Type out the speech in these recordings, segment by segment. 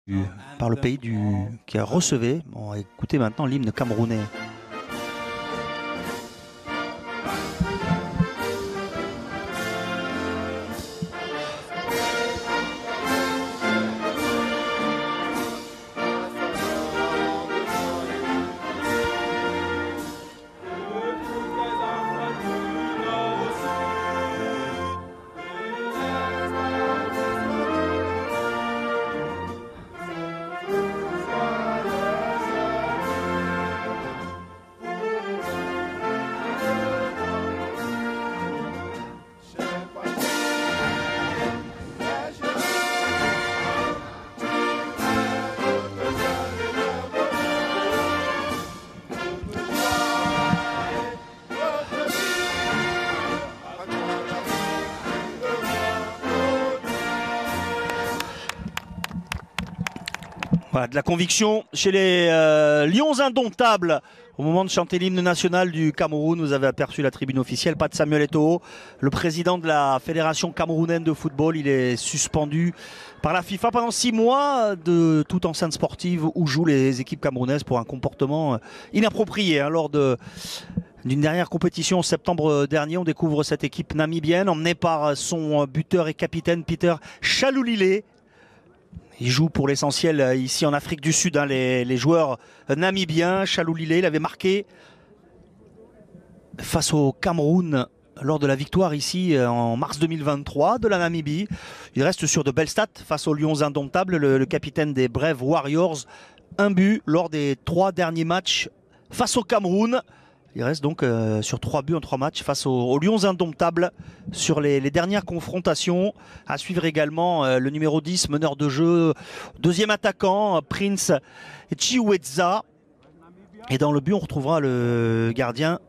par le pays qui a recevé. Bon, écoutez maintenant l'hymne camerounais. Voilà, de la conviction chez les Lions indomptables. Au moment de chanter l'hymne national du Cameroun, vous avez aperçu la tribune officielle, pas de Samuel Eto'o, le président de la Fédération camerounaise de football. Il est suspendu par la FIFA pendant 6 mois de toute enceinte sportive où jouent les équipes camerounaises pour un comportement inapproprié. Lors d'une dernière compétition en septembre dernier, on découvre cette équipe namibienne emmenée par son buteur et capitaine Peter Chaloulilé. Il joue pour l'essentiel ici en Afrique du Sud, les joueurs namibiens. Chaloulilé, il avait marqué face au Cameroun lors de la victoire ici en mars 2023 de la Namibie. Il reste sur de belles stats face aux Lions indomptables, le capitaine des Brave Warriors. 1 but lors des 3 derniers matchs face au Cameroun. Il reste donc sur 3 buts en 3 matchs face aux Lions indomptables sur les dernières confrontations. À suivre également le numéro 10, meneur de jeu, deuxième attaquant, Prince Chiweza. Et dans le but, on retrouvera le gardien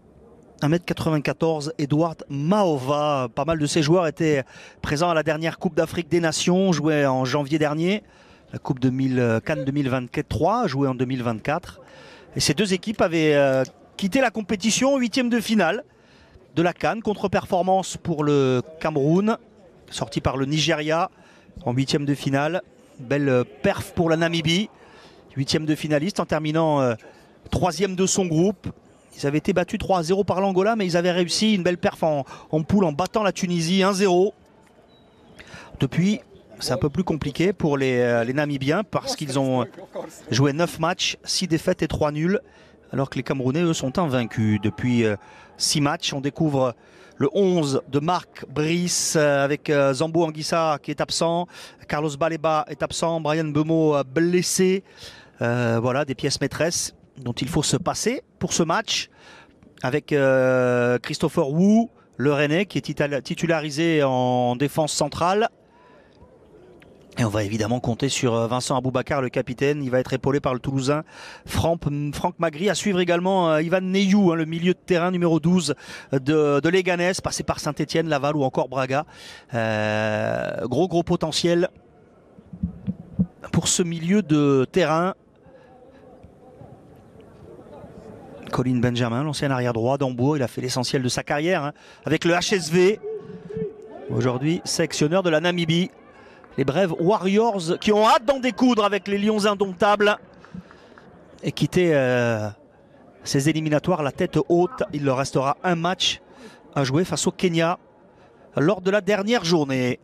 1m94, Edward Mahova. Pas mal de ces joueurs étaient présents à la dernière Coupe d'Afrique des Nations, jouée en janvier dernier. La Coupe Cannes 2023, jouée en 2024. Et ces deux équipes avaient quitté la compétition en 8e de finale de la Cannes. Contre-performance pour le Cameroun, sorti par le Nigeria en 8e de finale. Belle perf pour la Namibie, 8e de finaliste en terminant 3e de son groupe. Ils avaient été battus 3-0 par l'Angola, mais ils avaient réussi une belle perf en poule en battant la Tunisie 1-0. Depuis, c'est un peu plus compliqué pour les Namibiens parce qu'ils ont joué 9 matchs, 6 défaites et 3 nuls. Alors que les Camerounais, eux, sont invaincus. Depuis 6 matchs, on découvre le 11 de Marc Brice avec Zambo Anguissa qui est absent. Carlos Baleba est absent. Brian Bemo blessé. Voilà, des pièces maîtresses dont il faut se passer pour ce match. Avec Christopher Wu, le Rennais, qui est titularisé en défense centrale. Et on va évidemment compter sur Vincent Aboubakar, le capitaine. Il va être épaulé par le Toulousain Franck Magri. À suivre également Ivan Neyou, le milieu de terrain numéro 12 de Leganés, passé par Saint-Etienne, Laval ou encore Braga. Gros potentiel pour ce milieu de terrain. Colin Benjamin, l'ancien arrière droit d'Hambourg, il a fait l'essentiel de sa carrière avec le HSV. Aujourd'hui, sélectionneur de la Namibie. Les Brave Warriors qui ont hâte d'en découdre avec les Lions indomptables et quitter ces éliminatoires la tête haute. Il leur restera un match à jouer face au Kenya lors de la dernière journée.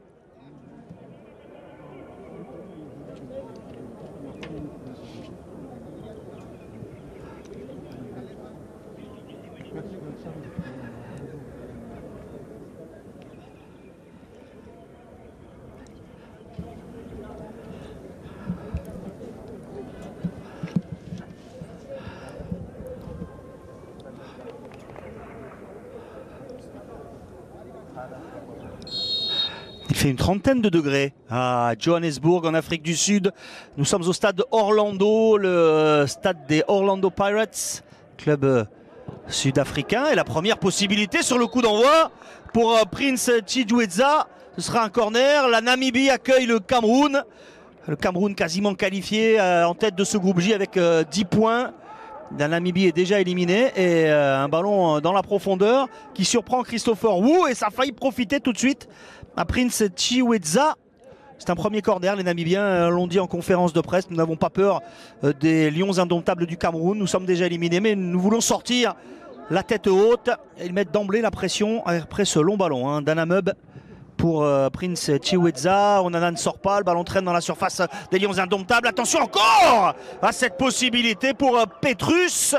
Il fait une trentaine de degrés à Johannesburg en Afrique du Sud. Nous sommes au stade Orlando, le stade des Orlando Pirates, club sud-africain. Et la première possibilité sur le coup d'envoi pour Prince Chiweza, ce sera un corner. La Namibie accueille le Cameroun. Le Cameroun quasiment qualifié en tête de ce groupe J avec 10 points. La Namibie est déjà éliminée et un ballon dans la profondeur qui surprend Christopher Wu et ça a failli profiter tout de suite à Prince Chiweza. C'est un premier corner, les Namibiens l'ont dit en conférence de presse, nous n'avons pas peur des lions indomptables du Cameroun, nous sommes déjà éliminés mais nous voulons sortir la tête haute. Ils mettent d'emblée la pression après ce long ballon d'Anamub pour Prince Chiweza. Onana ne sort pas, le ballon traîne dans la surface des lions indomptables. Attention encore à cette possibilité pour Petrus.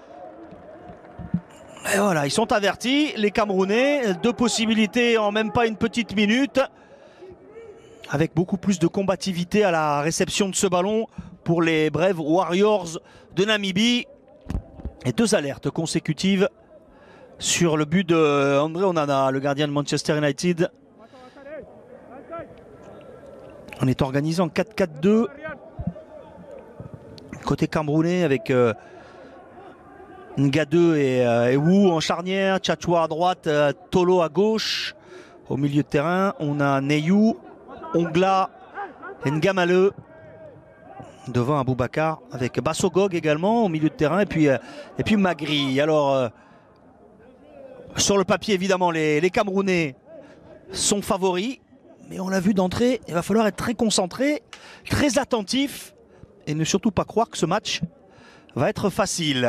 Et voilà, ils sont avertis, les Camerounais. 2 possibilités en même pas une petite minute. Avec beaucoup plus de combativité à la réception de ce ballon pour les Brave Warriors de Namibie. Et 2 alertes consécutives sur le but de André Onana, le gardien de Manchester United. On est organisé en 4-4-2. Côté camerounais avec Ngadeu et Wu en charnière. Tchatchoua à droite, Tolo à gauche. Au milieu de terrain, on a Neyou, Ongla, Ngamale. Devant Aboubakar avec Bassogog également au milieu de terrain et puis Magri. Alors sur le papier évidemment les Camerounais sont favoris, mais on l'a vu d'entrée, il va falloir être très concentré, très attentif et ne surtout pas croire que ce match va être facile.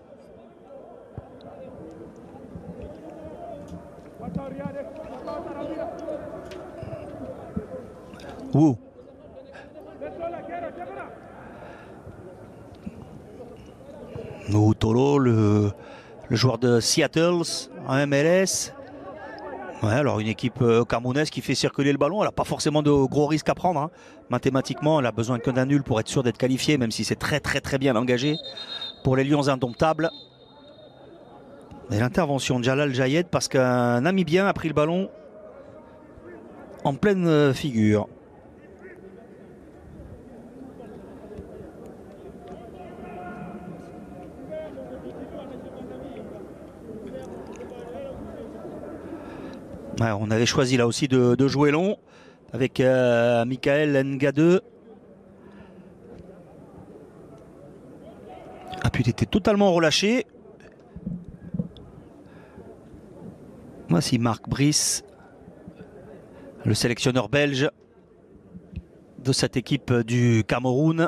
Ouh. Tolo, le joueur de Seattle en MLS. Ouais, alors une équipe camerounaise qui fait circuler le ballon. Elle n'a pas forcément de gros risques à prendre. Mathématiquement, elle a besoin que d'un nul pour être sûre d'être qualifiée, même si c'est très bien engagé pour les Lions indomptables. Et l'intervention de Jalal Jayed parce qu'un Namibien a pris le ballon en pleine figure. Ouais, on avait choisi là aussi de jouer long avec Michael Ngadeu. A pu être totalement relâché. Voici Marc Brice, le sélectionneur belge de cette équipe du Cameroun.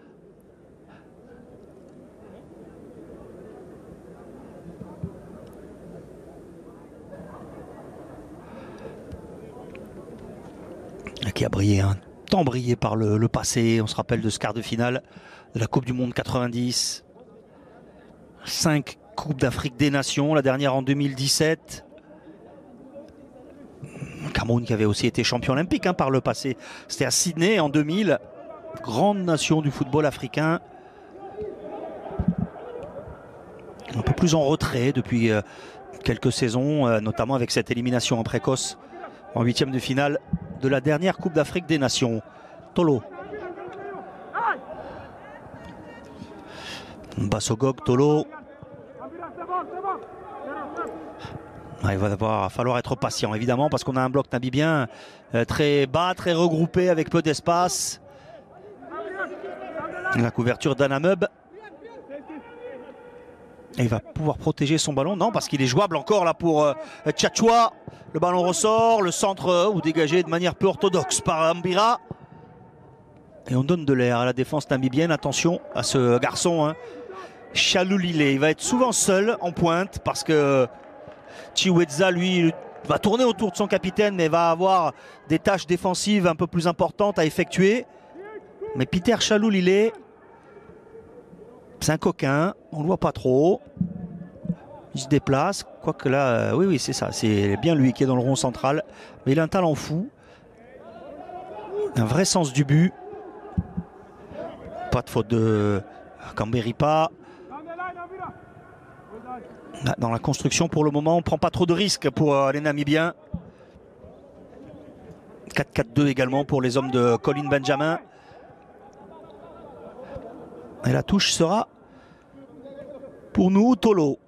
Qui a brillé, tant brillé par le passé. On se rappelle de ce quart de finale de la Coupe du Monde 90. 5 Coupes d'Afrique des Nations, la dernière en 2017. Cameroun qui avait aussi été champion olympique par le passé. C'était à Sydney en 2000. Grande nation du football africain. Un peu plus en retrait depuis quelques saisons, notamment avec cette élimination en précoce en 8e de finale de la dernière Coupe d'Afrique des Nations. Tolo. Bassogog, Tolo. Il va falloir être patient évidemment parce qu'on a un bloc namibien très bas, très regroupé avec peu d'espace. La couverture d'Anamub. Et il va pouvoir protéger son ballon. Non, parce qu'il est jouable encore là pour Tchatchoua. Le ballon ressort, le centre ou dégagé de manière peu orthodoxe par Mbira. Et on donne de l'air à la défense namibienne. Attention à ce garçon, Chaloulile. Il va être souvent seul en pointe parce que Chiweza, lui, va tourner autour de son capitaine, mais va avoir des tâches défensives un peu plus importantes à effectuer. Mais Peter Chaloulile, c'est un coquin, on ne le voit pas trop. Il se déplace, quoique là, oui, c'est ça, c'est bien lui qui est dans le rond central. Mais il a un talent fou, un vrai sens du but. Pas de faute de Kamberipa. Dans la construction, pour le moment, on ne prend pas trop de risques pour les Namibiens. 4-4-2 également pour les hommes de Colin Benjamin. Et la touche sera pour nous, Tolo.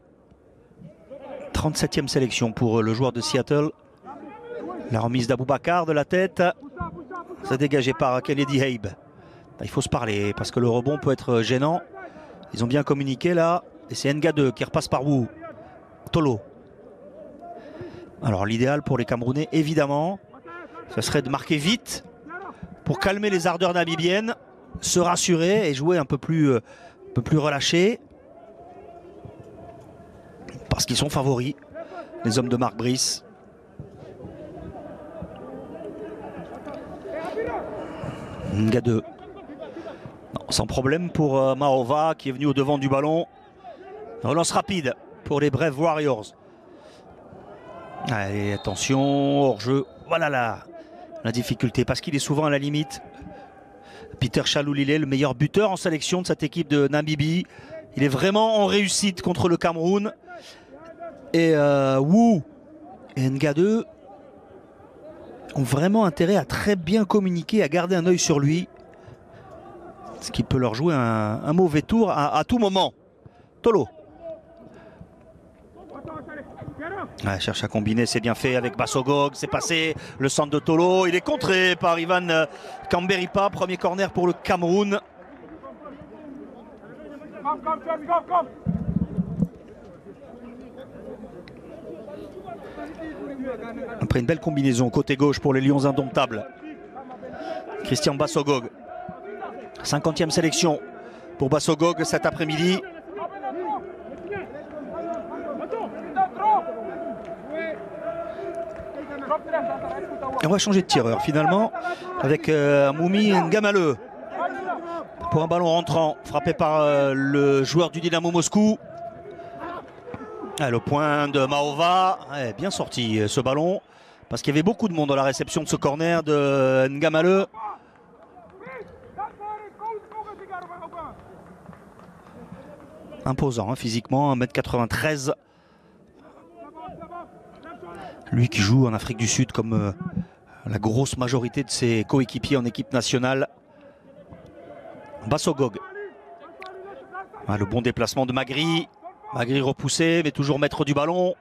37e sélection pour le joueur de Seattle. La remise d'Aboubakar de la tête. C'est dégagé par Kennedy Haib. Il faut se parler parce que le rebond peut être gênant. Ils ont bien communiqué là. Et c'est Ngadeu qui repasse par Wu. Tolo. Alors l'idéal pour les Camerounais, évidemment, ce serait de marquer vite pour calmer les ardeurs namibiennes, se rassurer et jouer un peu plus relâché. Parce qu'ils sont favoris, les hommes de Marc Brice. Ngadeu. Non, sans problème pour Maova qui est venu au devant du ballon. Relance rapide pour les Brave Warriors. Allez, attention, hors-jeu. Voilà la difficulté, parce qu'il est souvent à la limite. Peter Chaloulilé, le meilleur buteur en sélection de cette équipe de Namibie. Il est vraiment en réussite contre le Cameroun. Et Wu et Ngadeu ont vraiment intérêt à très bien communiquer, à garder un œil sur lui. Ce qui peut leur jouer un mauvais tour à tout moment. Tolo. Ouais, cherche à combiner, c'est bien fait avec Bassogog, c'est passé le centre de Tolo, il est contré par Ivan Kamberipa, premier corner pour le Cameroun. Après une belle combinaison côté gauche pour les Lions indomptables. Christian Bassogog, 50e sélection pour Bassogog cet après-midi. Et on va changer de tireur finalement avec Moumi Ngamaleu pour un ballon rentrant frappé par le joueur du Dynamo Moscou. Le point de Maova, bien sorti ce ballon parce qu'il y avait beaucoup de monde à la réception de ce corner de Ngamaleu. Imposant physiquement, 1m93. Lui qui joue en Afrique du Sud comme la grosse majorité de ses coéquipiers en équipe nationale. Bassogog. Le bon déplacement de Magri. Magri repoussé, mais toujours maître du ballon.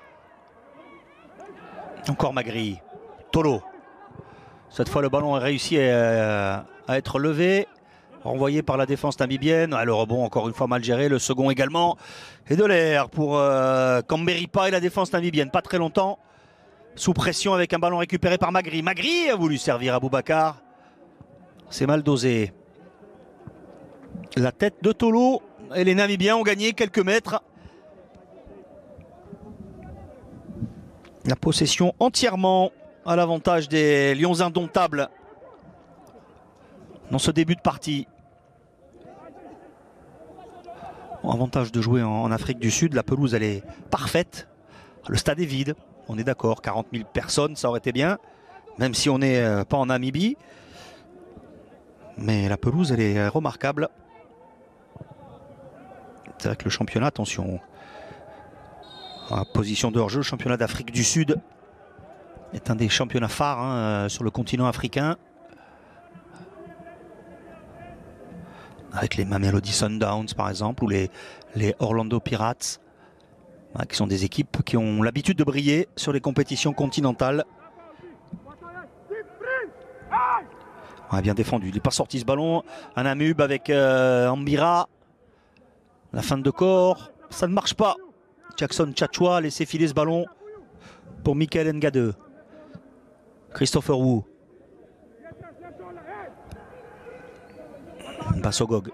Encore Magri. Tolo. Cette fois, le ballon a réussi à être levé. Renvoyé par la défense namibienne. Le rebond encore une fois mal géré. Le second également. Et de l'air pour Kamberipa et la défense namibienne. Pas très longtemps. Sous pression avec un ballon récupéré par Magri. Magri a voulu servir à Boubacar. C'est mal dosé. La tête de Tolo. Et les Namibiens ont gagné quelques mètres. La possession entièrement à l'avantage des Lions indomptables dans ce début de partie. Avantage de jouer en Afrique du Sud. La pelouse, elle est parfaite. Le stade est vide. On est d'accord, 40 000 personnes, ça aurait été bien. Même si on n'est pas en Namibie. Mais la pelouse, elle est remarquable. C'est vrai que le championnat, attention, en position de hors-jeu, le championnat d'Afrique du Sud est un des championnats phares sur le continent africain. Avec les Mamelodi Sundowns par exemple, ou les Orlando Pirates, qui sont des équipes qui ont l'habitude de briller sur les compétitions continentales. Bien défendu, il n'est pas sorti ce ballon. Un Amub avec Ambira. La fin de corps, ça ne marche pas. Jackson Tchatchoua a laissé filer ce ballon pour Michael Ngadeu. Christopher Wu. Bassogog.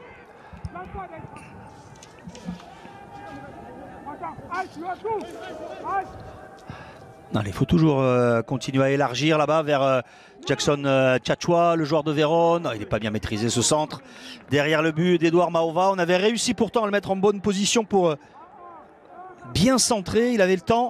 Il faut toujours continuer à élargir là-bas vers Jackson Tchatchoua, le joueur de Vérone. Il n'est pas bien maîtrisé ce centre. Derrière le but d'Edouard Maova. On avait réussi pourtant à le mettre en bonne position pour bien centrer. Il avait le temps.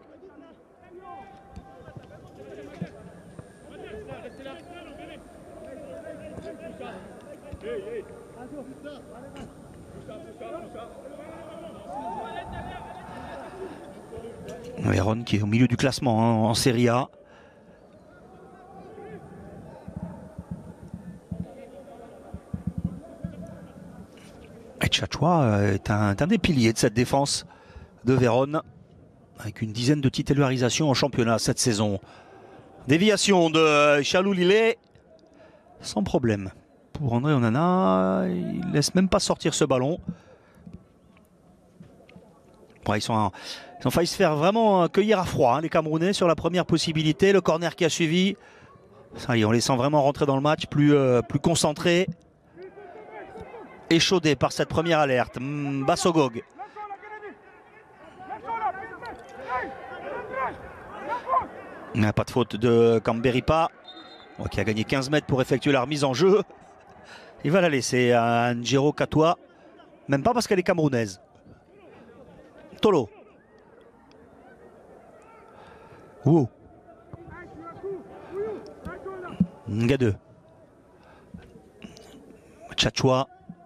Vérone qui est au milieu du classement en Serie A. Et Tchatchoua est un des piliers de cette défense de Vérone, avec une dizaine de titularisations en championnat cette saison. Déviation de Chaloulilé, sans problème. Pour André Onana, il ne laisse même pas sortir ce ballon. Ils ont failli se faire vraiment cueillir à froid, les Camerounais, sur la première possibilité. Le corner qui a suivi Ça y est, on les sent vraiment rentrer dans le match, plus concentrés. Échaudés par cette première alerte. Bassogog. Il n'y a pas de faute de Kamberipa, qui a gagné 15 mètres pour effectuer la remise en jeu. Il va la laisser à Njero Katoa. Même pas parce qu'elle est camerounaise. Tolo. Ouh. Ngadeu. Tchatchoua.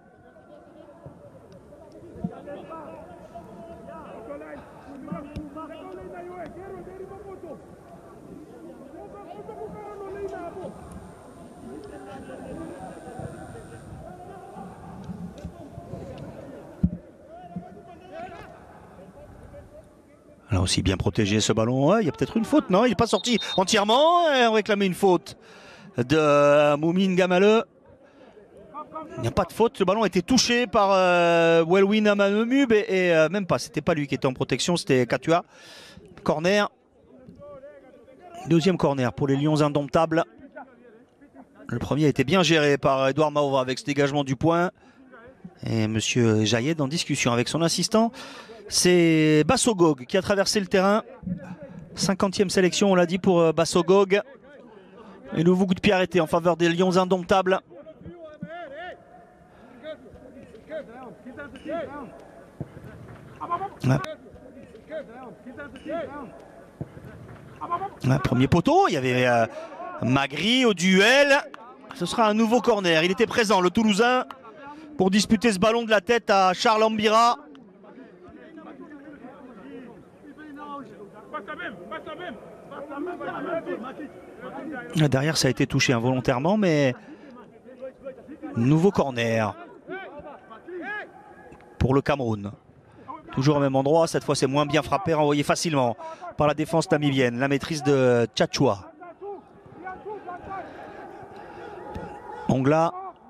Là aussi bien protégé ce ballon. Ouais, il y a peut-être une faute, non? Il n'est pas sorti entièrement. On réclamait une faute de Moumine Gamale. Il n'y a pas de faute. Le ballon a été touché par Welwin Amanemub et même pas. C'était pas lui qui était en protection, c'était Katua. Corner. Deuxième corner pour les Lions indomptables. Le premier a été bien géré par Edouard Maova avec ce dégagement du point. Et monsieur Jaïed en discussion avec son assistant. C'est Bassogog qui a traversé le terrain. 50e sélection, on l'a dit, pour Bassogog. Et nouveau coup de pied arrêté en faveur des Lions indomptables. Premier poteau, il y avait Magri au duel. Ce sera un nouveau corner. Il était présent, le Toulousain, pour disputer ce ballon de la tête à Charles Ambira. Derrière, ça a été touché involontairement, mais nouveau corner pour le Cameroun. Toujours au même endroit, cette fois c'est moins bien frappé, renvoyé facilement par la défense namibienne. La maîtrise de Tchatchoua. Ongla.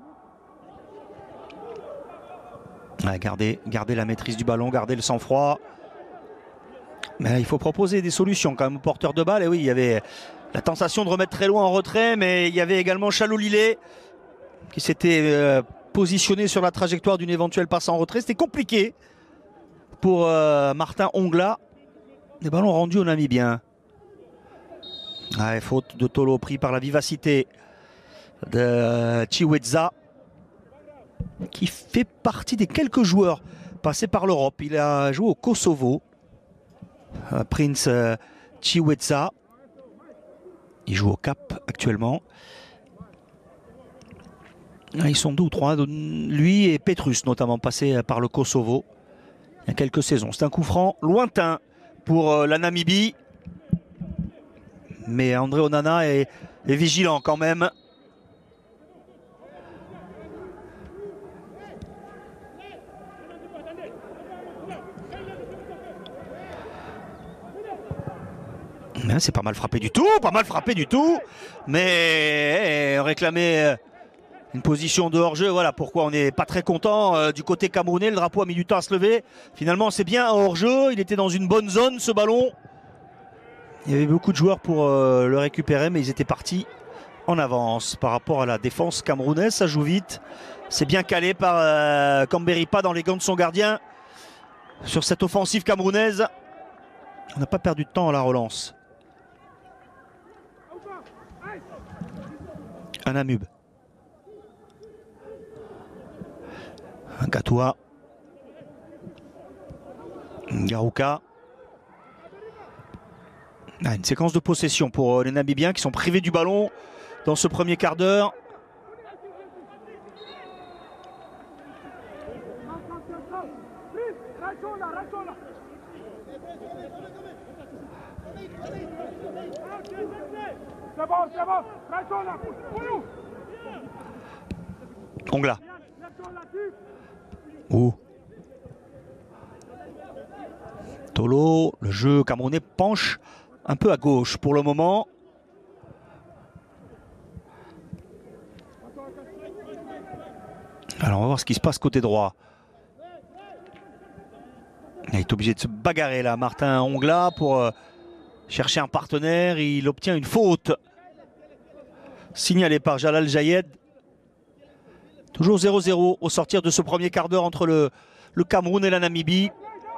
Garder la maîtrise du ballon, garder le sang-froid. Mais là, il faut proposer des solutions quand même aux porteurs de balle. Et oui, il y avait la tentation de remettre très loin en retrait, mais il y avait également Chalolilé qui s'était positionné sur la trajectoire d'une éventuelle passe en retrait. C'était compliqué pour Martin Ongla. Des ballons rendus aux Namibiens. Faute de Tolo pris par la vivacité de Chiweza, qui fait partie des quelques joueurs passés par l'Europe. Il a joué au Kosovo. Prince Chiweza. Il joue au Cap actuellement. Ils sont 2 ou 3. Lui et Petrus notamment passés par le Kosovo il y a quelques saisons. C'est un coup franc lointain pour la Namibie. Mais André Onana est vigilant quand même. C'est pas mal frappé du tout, mais réclamer une position de hors-jeu, voilà pourquoi on n'est pas très content du côté camerounais. Le drapeau a mis du temps à se lever. Finalement, c'est bien un hors-jeu, il était dans une bonne zone ce ballon. Il y avait beaucoup de joueurs pour le récupérer, mais ils étaient partis en avance par rapport à la défense camerounaise. Ça joue vite, c'est bien calé par Kamberipa dans les gants de son gardien. Sur cette offensive camerounaise, on n'a pas perdu de temps à la relance. Anamub. Katoa. Garouka. Une séquence de possession pour les Namibiens qui sont privés du ballon dans ce premier quart d'heure. Ongla. Tolo, le jeu camerounais penche un peu à gauche pour le moment. Alors on va voir ce qui se passe côté droit. Il est obligé de se bagarrer là, Martin Ongla, pour chercher un partenaire. Il obtient une faute. signalé par Jalal Jayed. Toujours 0-0 au sortir de ce premier quart d'heure entre le Cameroun et la Namibie.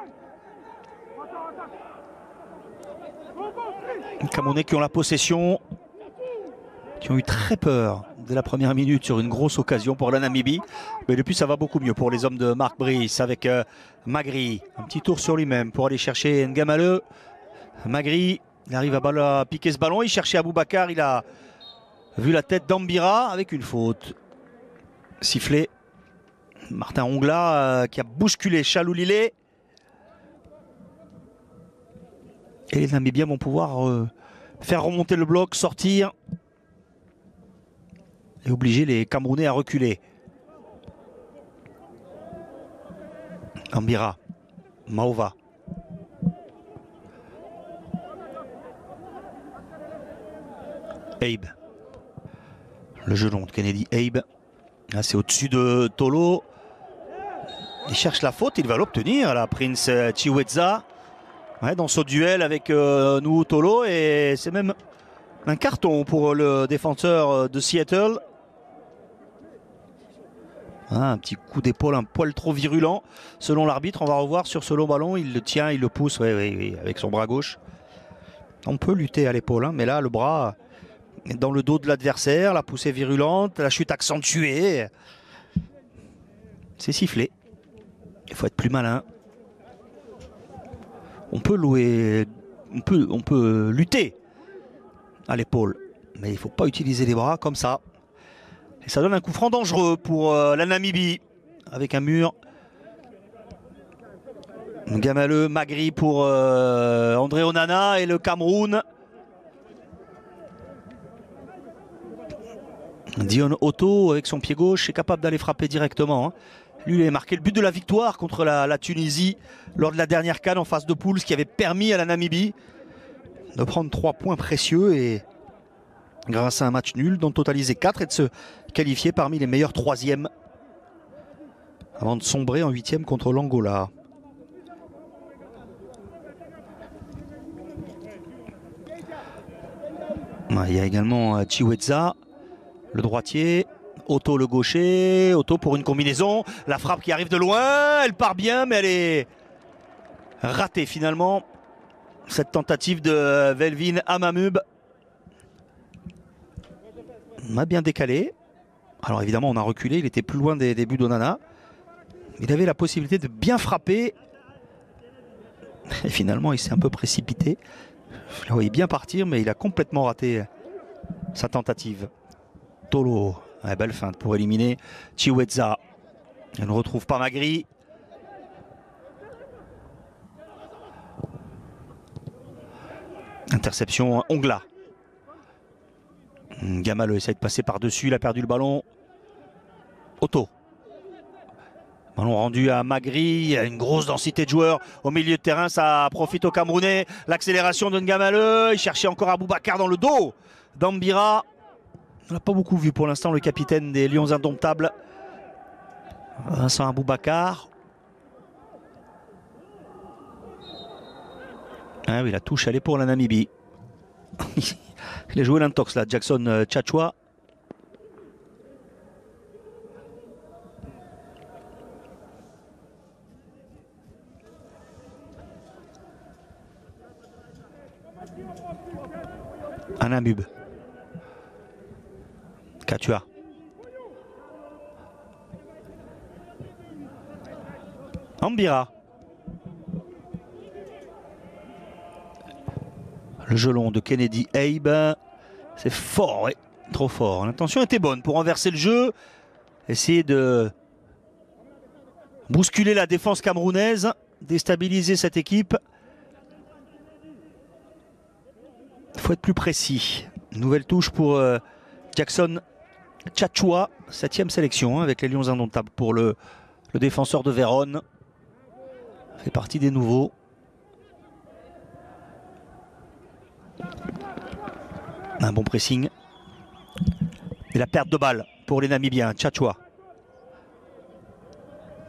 Les Camerounais qui ont la possession, qui ont eu très peur dès la première minute sur une grosse occasion pour la Namibie. Mais depuis, ça va beaucoup mieux pour les hommes de Marc Brice avec Magri. Un petit tour sur lui-même pour aller chercher Ngamale. Magri, il arrive à piquer ce ballon. Il cherchait Aboubacar. Il a vu la tête d'Ambira avec une faute. Sifflé. Martin Ongla qui a bousculé Chaloulilé. Et les Namibiens vont pouvoir faire remonter le bloc, sortir et obliger les Camerounais à reculer. Ambira, Maova. Abe. Le gelon de Kennedy Abe. Là, c'est au-dessus de Tolo. Il cherche la faute, il va l'obtenir, là, Prince Chiweza. Ouais, dans ce duel avec Nuhu Tolo. Et c'est même un carton pour le défenseur de Seattle. Ah, un petit coup d'épaule, un poil trop virulent. Selon l'arbitre, on va revoir sur ce long ballon. Il le tient, il le pousse, oui, avec son bras gauche. On peut lutter à l'épaule, hein, mais là, le bras dans le dos de l'adversaire, la poussée virulente, la chute accentuée. C'est sifflé. Il faut être plus malin. On peut lutter à l'épaule, mais il ne faut pas utiliser les bras comme ça. Et ça donne un coup franc dangereux pour la Namibie, avec un mur. Ngamale, Magri pour André Onana et le Cameroun. Dion Otto, avec son pied gauche, est capable d'aller frapper directement. Hein. Lui, il a marqué le but de la victoire contre la Tunisie lors de la dernière CAN en phase de poule, ce qui avait permis à la Namibie de prendre 3 points précieux et grâce à un match nul, d'en totaliser 4 et de se qualifier parmi les meilleurs 3e avant de sombrer en 8e contre l'Angola. Il y a également Chiweza, le droitier. Otto le gaucher, Otto pour une combinaison, la frappe qui arrive de loin, elle part bien mais elle est ratée finalement, cette tentative de Velvin Amamub. On a bien décalé, alors évidemment on a reculé, il était plus loin des buts d'Onana, il avait la possibilité de bien frapper et finalement il s'est un peu précipité, je le voyais bien partir mais il a complètement raté sa tentative. Tolo. Ouais, belle feinte pour éliminer Chiweza. Elle ne retrouve pas Magri. Interception Ongla. Ngamale essaie de passer par-dessus, il a perdu le ballon. Otto. Ballon rendu à Magri, il y a une grosse densité de joueurs au milieu de terrain, ça profite aux Camerounais. L'accélération de Ngamale, il cherchait encore Aboubacar dans le dos d'Ambira. On n'a pas beaucoup vu pour l'instant le capitaine des Lions Indomptables, Vincent Aboubacar. Ah oui, la touche, elle est pour la Namibie. Il a joué l'intox là, Jackson Tchatchoua. Anamub. Katua. Ambira. Le gelon de Kennedy Abe. C'est fort, ouais. Trop fort. L'intention était bonne pour renverser le jeu. Essayer de bousculer la défense camerounaise. Déstabiliser cette équipe. Il faut être plus précis. Nouvelle touche pour Jackson Tchatchoua, 7e sélection avec les Lions Indomptables pour le défenseur de Vérone. Fait partie des nouveaux. Un bon pressing. Et la perte de balle pour les Namibiens. Tchatchoua.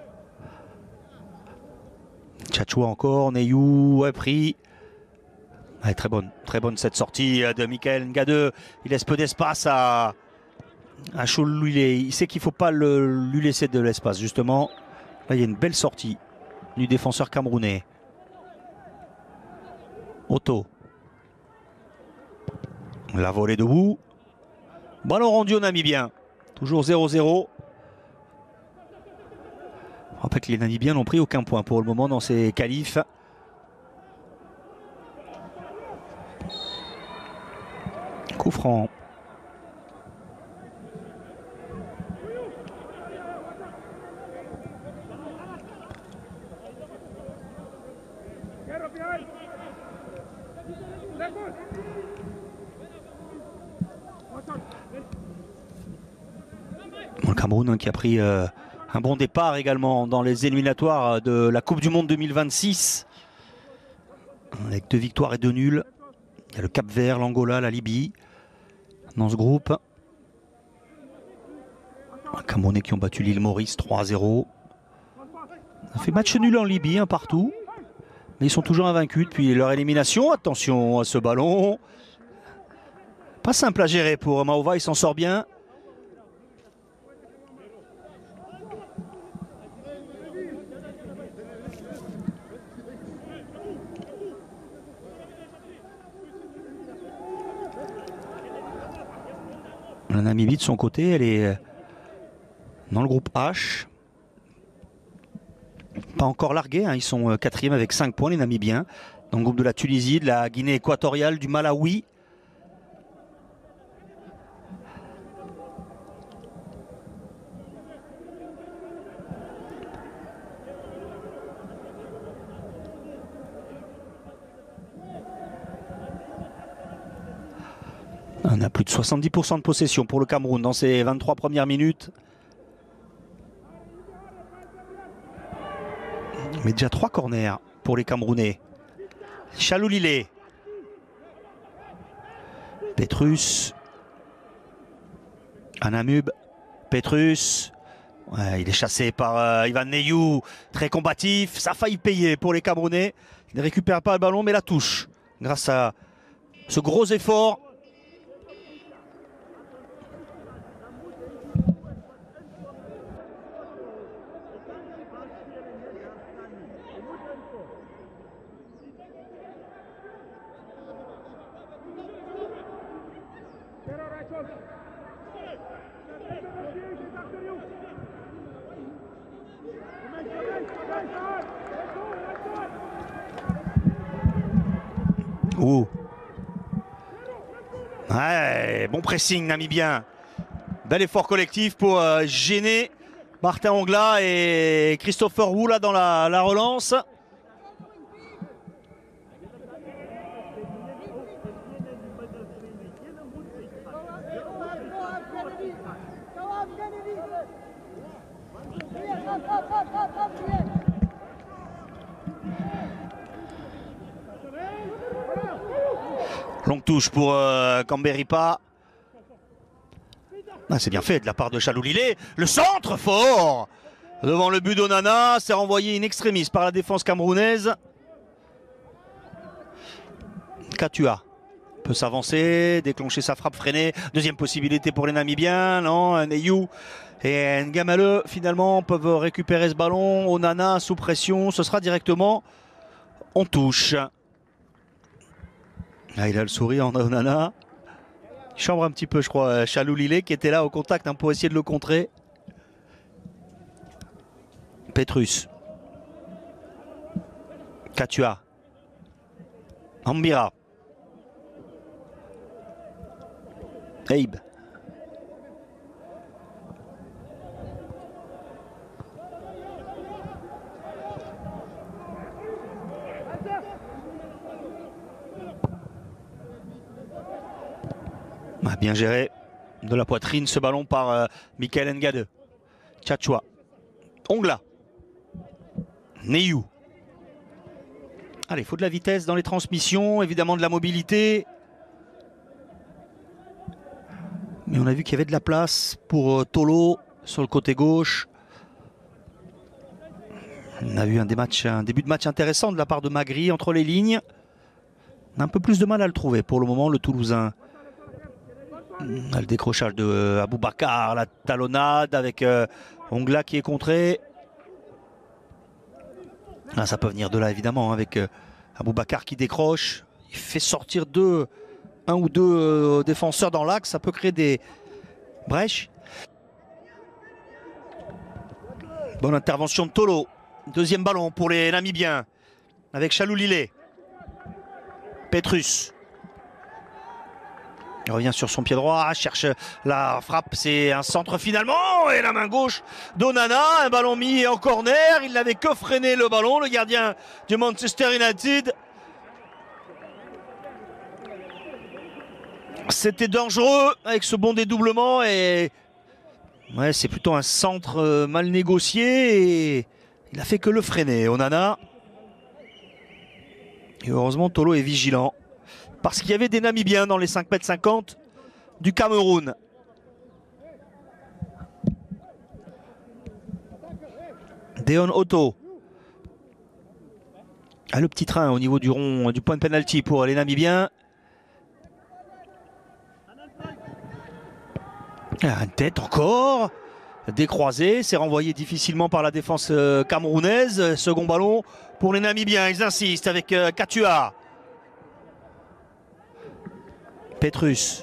Tchatchoua encore. Neyou est pris. Ouais, très bonne cette sortie de Michael Ngade. Il laisse peu d'espace à Cholulile. Il sait qu'il ne faut pas lui laisser de l'espace, justement. Là, il y a une belle sortie du défenseur camerounais. Otto. La volée debout. Ballon rendu au Namibien. Toujours 0-0. Je rappelle que les Namibiens n'ont pris aucun point pour le moment dans ces qualifs. Coup franc. Le Cameroun qui a pris un bon départ également dans les éliminatoires de la Coupe du Monde 2026. Avec 2 victoires et 2 nuls. Il y a le Cap-Vert, l'Angola, la Libye dans ce groupe. Les Camerounais qui ont battu l'île Maurice 3-0. Ça fait match nul en Libye, un partout. Mais ils sont toujours invaincus depuis leur élimination. Attention à ce ballon. Pas simple à gérer pour Maova, il s'en sort bien. La Namibie de son côté, elle est dans le groupe H. Pas encore largués, hein. Ils sont 4e avec 5 points, les Namibiens. Dans le groupe de la Tunisie, de la Guinée équatoriale, du Malawi. On a plus de 70% de possession pour le Cameroun dans ces 23 premières minutes. Mais déjà 3 corners pour les Camerounais. Cholulile. Petrus. Anamub. Petrus. Ouais, il est chassé par Ivan Neyou. Très combatif. Ça a failli payer pour les Camerounais. Il ne récupère pas le ballon mais la touche. Grâce à ce gros effort. Ouh. Ouais, bon pressing namibien. Bel effort collectif pour gêner Martin Ongla et Christopher Wu là dans la relance. Longue touche pour Kamberipa. Ah, c'est bien fait de la part de Cholulile. Le centre fort devant le but d'Onana. C'est renvoyé in extremis par la défense camerounaise. Katua peut s'avancer, déclencher sa frappe freinée. Deuxième possibilité pour les Namibiens. Non, Neyou et Ngamale finalement peuvent récupérer ce ballon. Onana sous pression. Ce sera directement en touche. Ah, il a le sourire en Onana. Il chambre un petit peu, je crois, Cholulile qui était là au contact hein, pour essayer de le contrer. Petrus. Katua. Ambira. Abe. Bien géré de la poitrine ce ballon par Michael Ngade. Tchatchoua. Ongla. Neyou. Allez, il faut de la vitesse dans les transmissions, évidemment de la mobilité. Mais on a vu qu'il y avait de la place pour Tolo sur le côté gauche. On a vu un début de match intéressant de la part de Magri entre les lignes. On a un peu plus de mal à le trouver pour le moment, le Toulousain. Le décrochage de Aboubacar, la talonnade avec Ongla qui est contré. Ah, ça peut venir de là évidemment avec Aboubacar qui décroche. Il fait sortir un ou deux défenseurs dans l'axe. Ça peut créer des brèches. Bonne intervention de Tolo. Deuxième ballon pour les Namibiens avec Chaloulilé. Petrus. Il revient sur son pied droit, cherche la frappe, c'est un centre finalement, et la main gauche d'Onana, un ballon mis en corner, il n'avait que freiné le ballon, le gardien du Manchester United. C'était dangereux avec ce bon dédoublement et ouais, c'est plutôt un centre mal négocié et il a fait que le freiner, Onana. Et heureusement, Tolo est vigilant. Parce qu'il y avait des Namibiens dans les 5,50 m du Cameroun. Deon Otto. Ah, le petit train au niveau du rond du point de pénalty pour les Namibiens. Une tête encore. Décroisé. C'est renvoyé difficilement par la défense camerounaise. Second ballon pour les Namibiens. Ils insistent avec Katua. Petrus.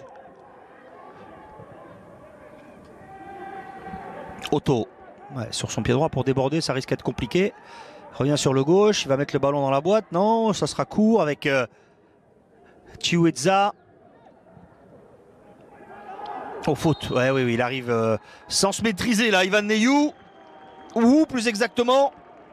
Otto. Ouais, sur son pied droit pour déborder, ça risque d'être compliqué. Revient sur le gauche, il va mettre le ballon dans la boîte. Non, ça sera court avec Chiweza. Oh, faute. Ouais, oui, il arrive sans se maîtriser là. Ivan Neyou. Ou plus exactement.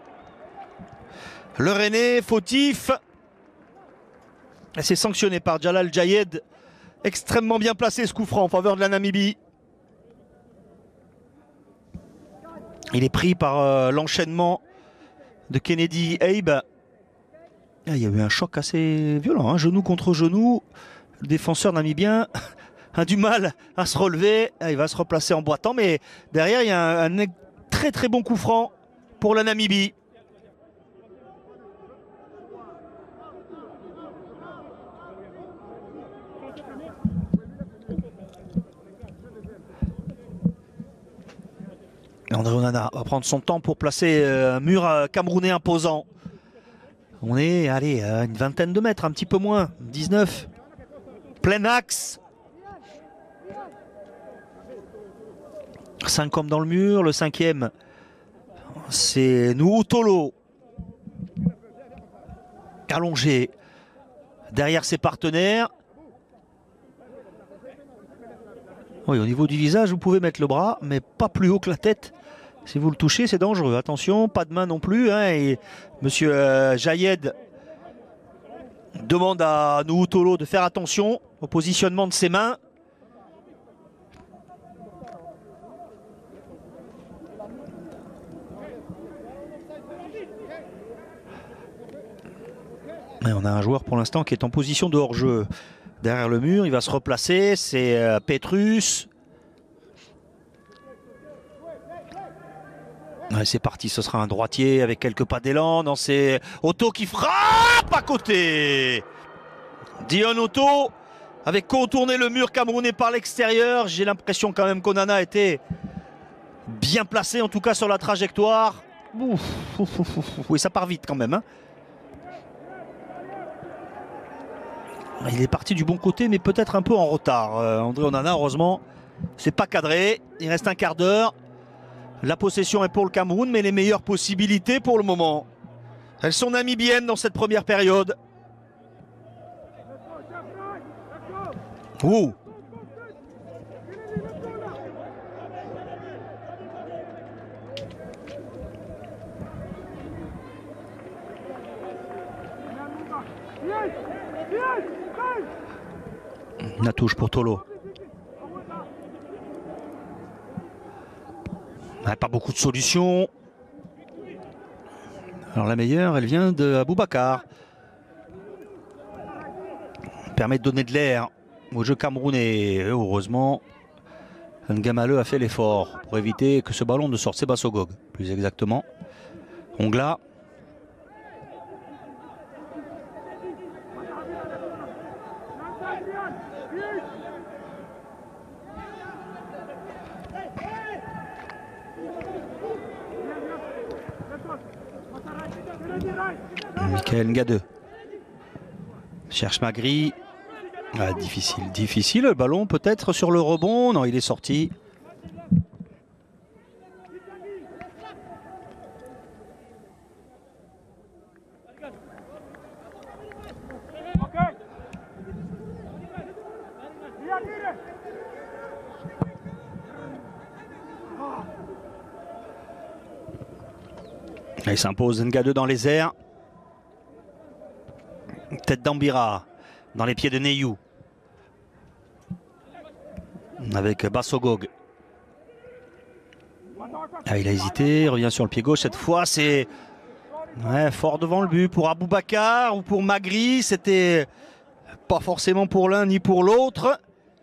Le René, fautif. C'est sanctionné par Jalal Jayed. Extrêmement bien placé ce coup franc en faveur de la Namibie. Il est pris par l'enchaînement de Kennedy Abe. Il y a eu un choc assez violent, hein, genou contre genou. Le défenseur namibien a du mal à se relever. Il va se replacer en boitant, mais derrière il y a un très très bon coup franc pour la Namibie. André Onana va prendre son temps pour placer un mur camerounais imposant. On est, allez, à une vingtaine de mètres, un petit peu moins, 19. Plein axe. 5 hommes dans le mur, le cinquième, c'est Nuutolo. Allongé derrière ses partenaires. Oui, au niveau du visage, vous pouvez mettre le bras, mais pas plus haut que la tête. Si vous le touchez, c'est dangereux. Attention, pas de main non plus. Hein, et monsieur Jayed demande à Nuutolo de faire attention au positionnement de ses mains. Et on a un joueur pour l'instant qui est en position de hors-jeu derrière le mur. Il va se replacer. C'est Petrus. Ouais, c'est parti, ce sera un droitier avec quelques pas d'élan. Non, c'est Otto qui frappe à côté. Dion Otto avait contourné le mur camerounais par l'extérieur. J'ai l'impression quand même qu'Onana était bien placé, en tout cas sur la trajectoire. Oui, ça part vite quand même. Hein. Il est parti du bon côté, mais peut-être un peu en retard. André Onana, heureusement, c'est pas cadré. Il reste un quart d'heure. La possession est pour le Cameroun, mais les meilleures possibilités pour le moment, elles sont namibiennes dans cette première période. Ouh. La touche pour Tolo. Pas beaucoup de solutions. Alors la meilleure, elle vient de Aboubacar. Permet de donner de l'air au jeu camerounais. Heureusement, Ngamale a fait l'effort pour éviter que ce ballon ne sorte Sebasogog. Plus exactement. Ongla. Michael Ngadeux cherche Magri. Ah, difficile. Le ballon peut-être sur le rebond. Non, il est sorti. Il s'impose Ngadeux dans les airs. Tête d'Ambira dans les pieds de Neyou. Avec Bassogog. Ah, il a hésité, il revient sur le pied gauche. Cette fois, c'est fort devant le but pour Aboubakar ou pour Magri. C'était pas forcément pour l'un ni pour l'autre.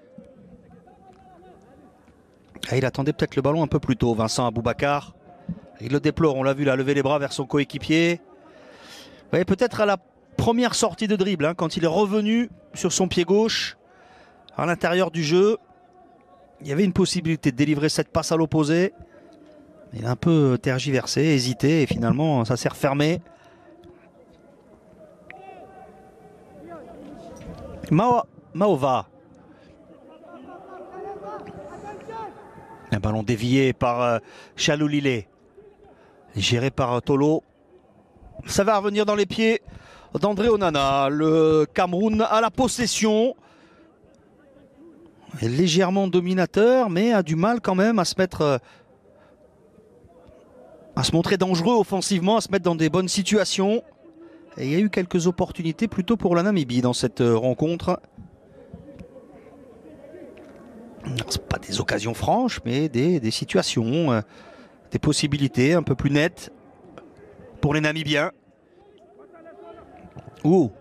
Ah, il attendait peut-être le ballon un peu plus tôt, Vincent Aboubakar. Il le déplore, on l'a vu là, lever les bras vers son coéquipier. Peut-être à la première sortie de dribble, quand il est revenu sur son pied gauche, à l'intérieur du jeu, il y avait une possibilité de délivrer cette passe à l'opposé. Il a un peu tergiversé, hésité, et finalement ça s'est refermé. Maova. Un ballon dévié par Chaloulilé. Géré par Tolo. Ça va revenir dans les pieds d'André Onana. Le Cameroun a la possession. Est légèrement dominateur, mais a du mal quand même à se mettre... à se montrer dangereux offensivement, à se mettre dans des bonnes situations. Et il y a eu quelques opportunités plutôt pour la Namibie dans cette rencontre. Ce pas des occasions franches, mais des situations... des possibilités un peu plus nettes pour les Namibiens. Ouh.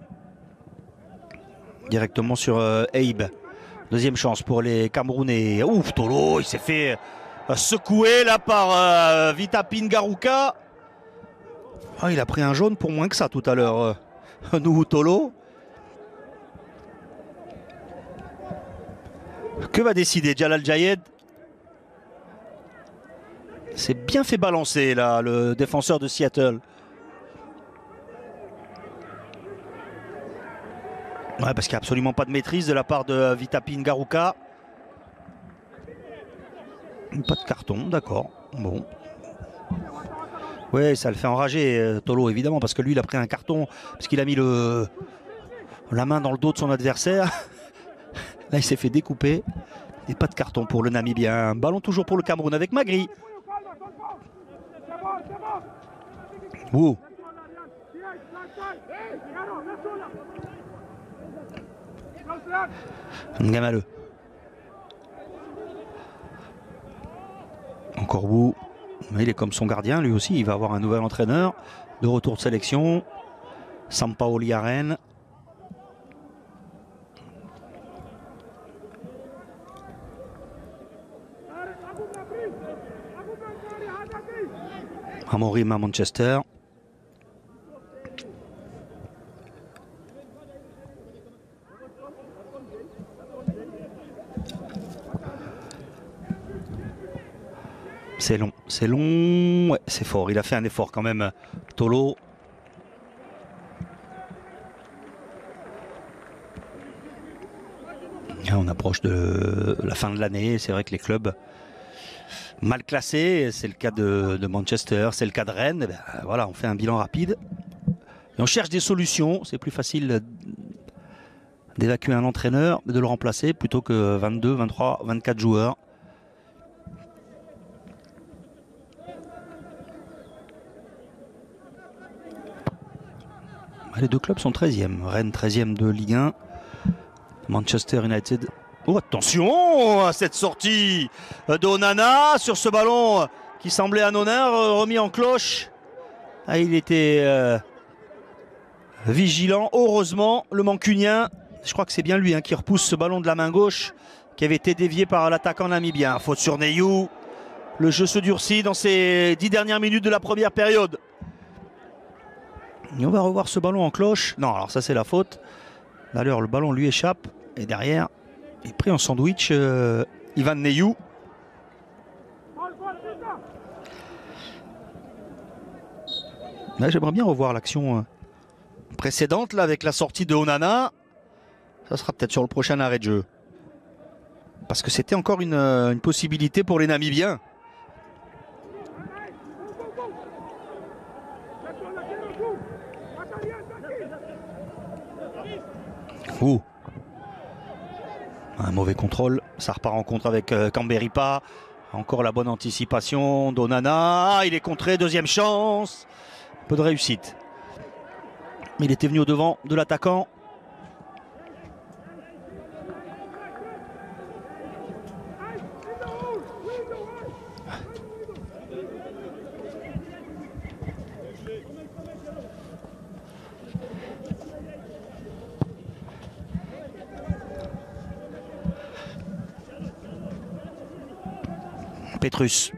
Directement sur Abe. Deuxième chance pour les Camerounais. Ouf, Tolo, il s'est fait secouer là par Vitapin Garouka. Ah, il a pris un jaune pour moins que ça tout à l'heure. Nous, Tolo. Que va décider Jalal Jayed? C'est bien fait balancer là, le défenseur de Seattle. Ouais, parce qu'il n'y a absolument pas de maîtrise de la part de Vitapin Garouka. Pas de carton, d'accord. Bon. Ouais, ça le fait enrager, Tolo, évidemment, parce que lui, il a pris un carton, parce qu'il a mis la main dans le dos de son adversaire. Là, il s'est fait découper. Et pas de carton pour le Namibien. Ballon toujours pour le Cameroun avec Magri. Ouh. Ngamaleu. Encore Wu. Mais il est comme son gardien, lui aussi. Il va avoir un nouvel entraîneur. De retour de sélection. Sampaoli à Rennes. Amorim à Manchester. C'est long, ouais, c'est fort. Il a fait un effort quand même, Tolo. Là, on approche de la fin de l'année. C'est vrai que les clubs mal classés, c'est le cas de Manchester, c'est le cas de Rennes. Ben, voilà, on fait un bilan rapide. Et on cherche des solutions. C'est plus facile d'évacuer un entraîneur, de le remplacer, plutôt que 22, 23, 24 joueurs. Les deux clubs sont 13e. Rennes 13e de Ligue 1. Manchester United. Oh, attention à cette sortie d'Onana sur ce ballon qui semblait anodin, remis en cloche. Ah, il était vigilant. Heureusement, le Mancunien, je crois que c'est bien lui qui repousse ce ballon de la main gauche qui avait été dévié par l'attaquant namibien. Faute sur Neyou. Le jeu se durcit dans ces 10 dernières minutes de la première période. Et on va revoir ce ballon en cloche. Non, alors ça c'est la faute. D'ailleurs, le ballon lui échappe. Et derrière, il est pris en sandwich Ivan Neyou. Là, j'aimerais bien revoir l'action précédente là, avec la sortie de Onana. Ça sera peut-être sur le prochain arrêt de jeu. Parce que c'était encore une possibilité pour les Namibiens. Ouh. Un mauvais contrôle. Ça repart en contre avec Kamberipa. Encore la bonne anticipation d'Onana. Ah, il est contré. Deuxième chance. Peu de réussite. Mais il était venu au devant de l'attaquant. Petrus.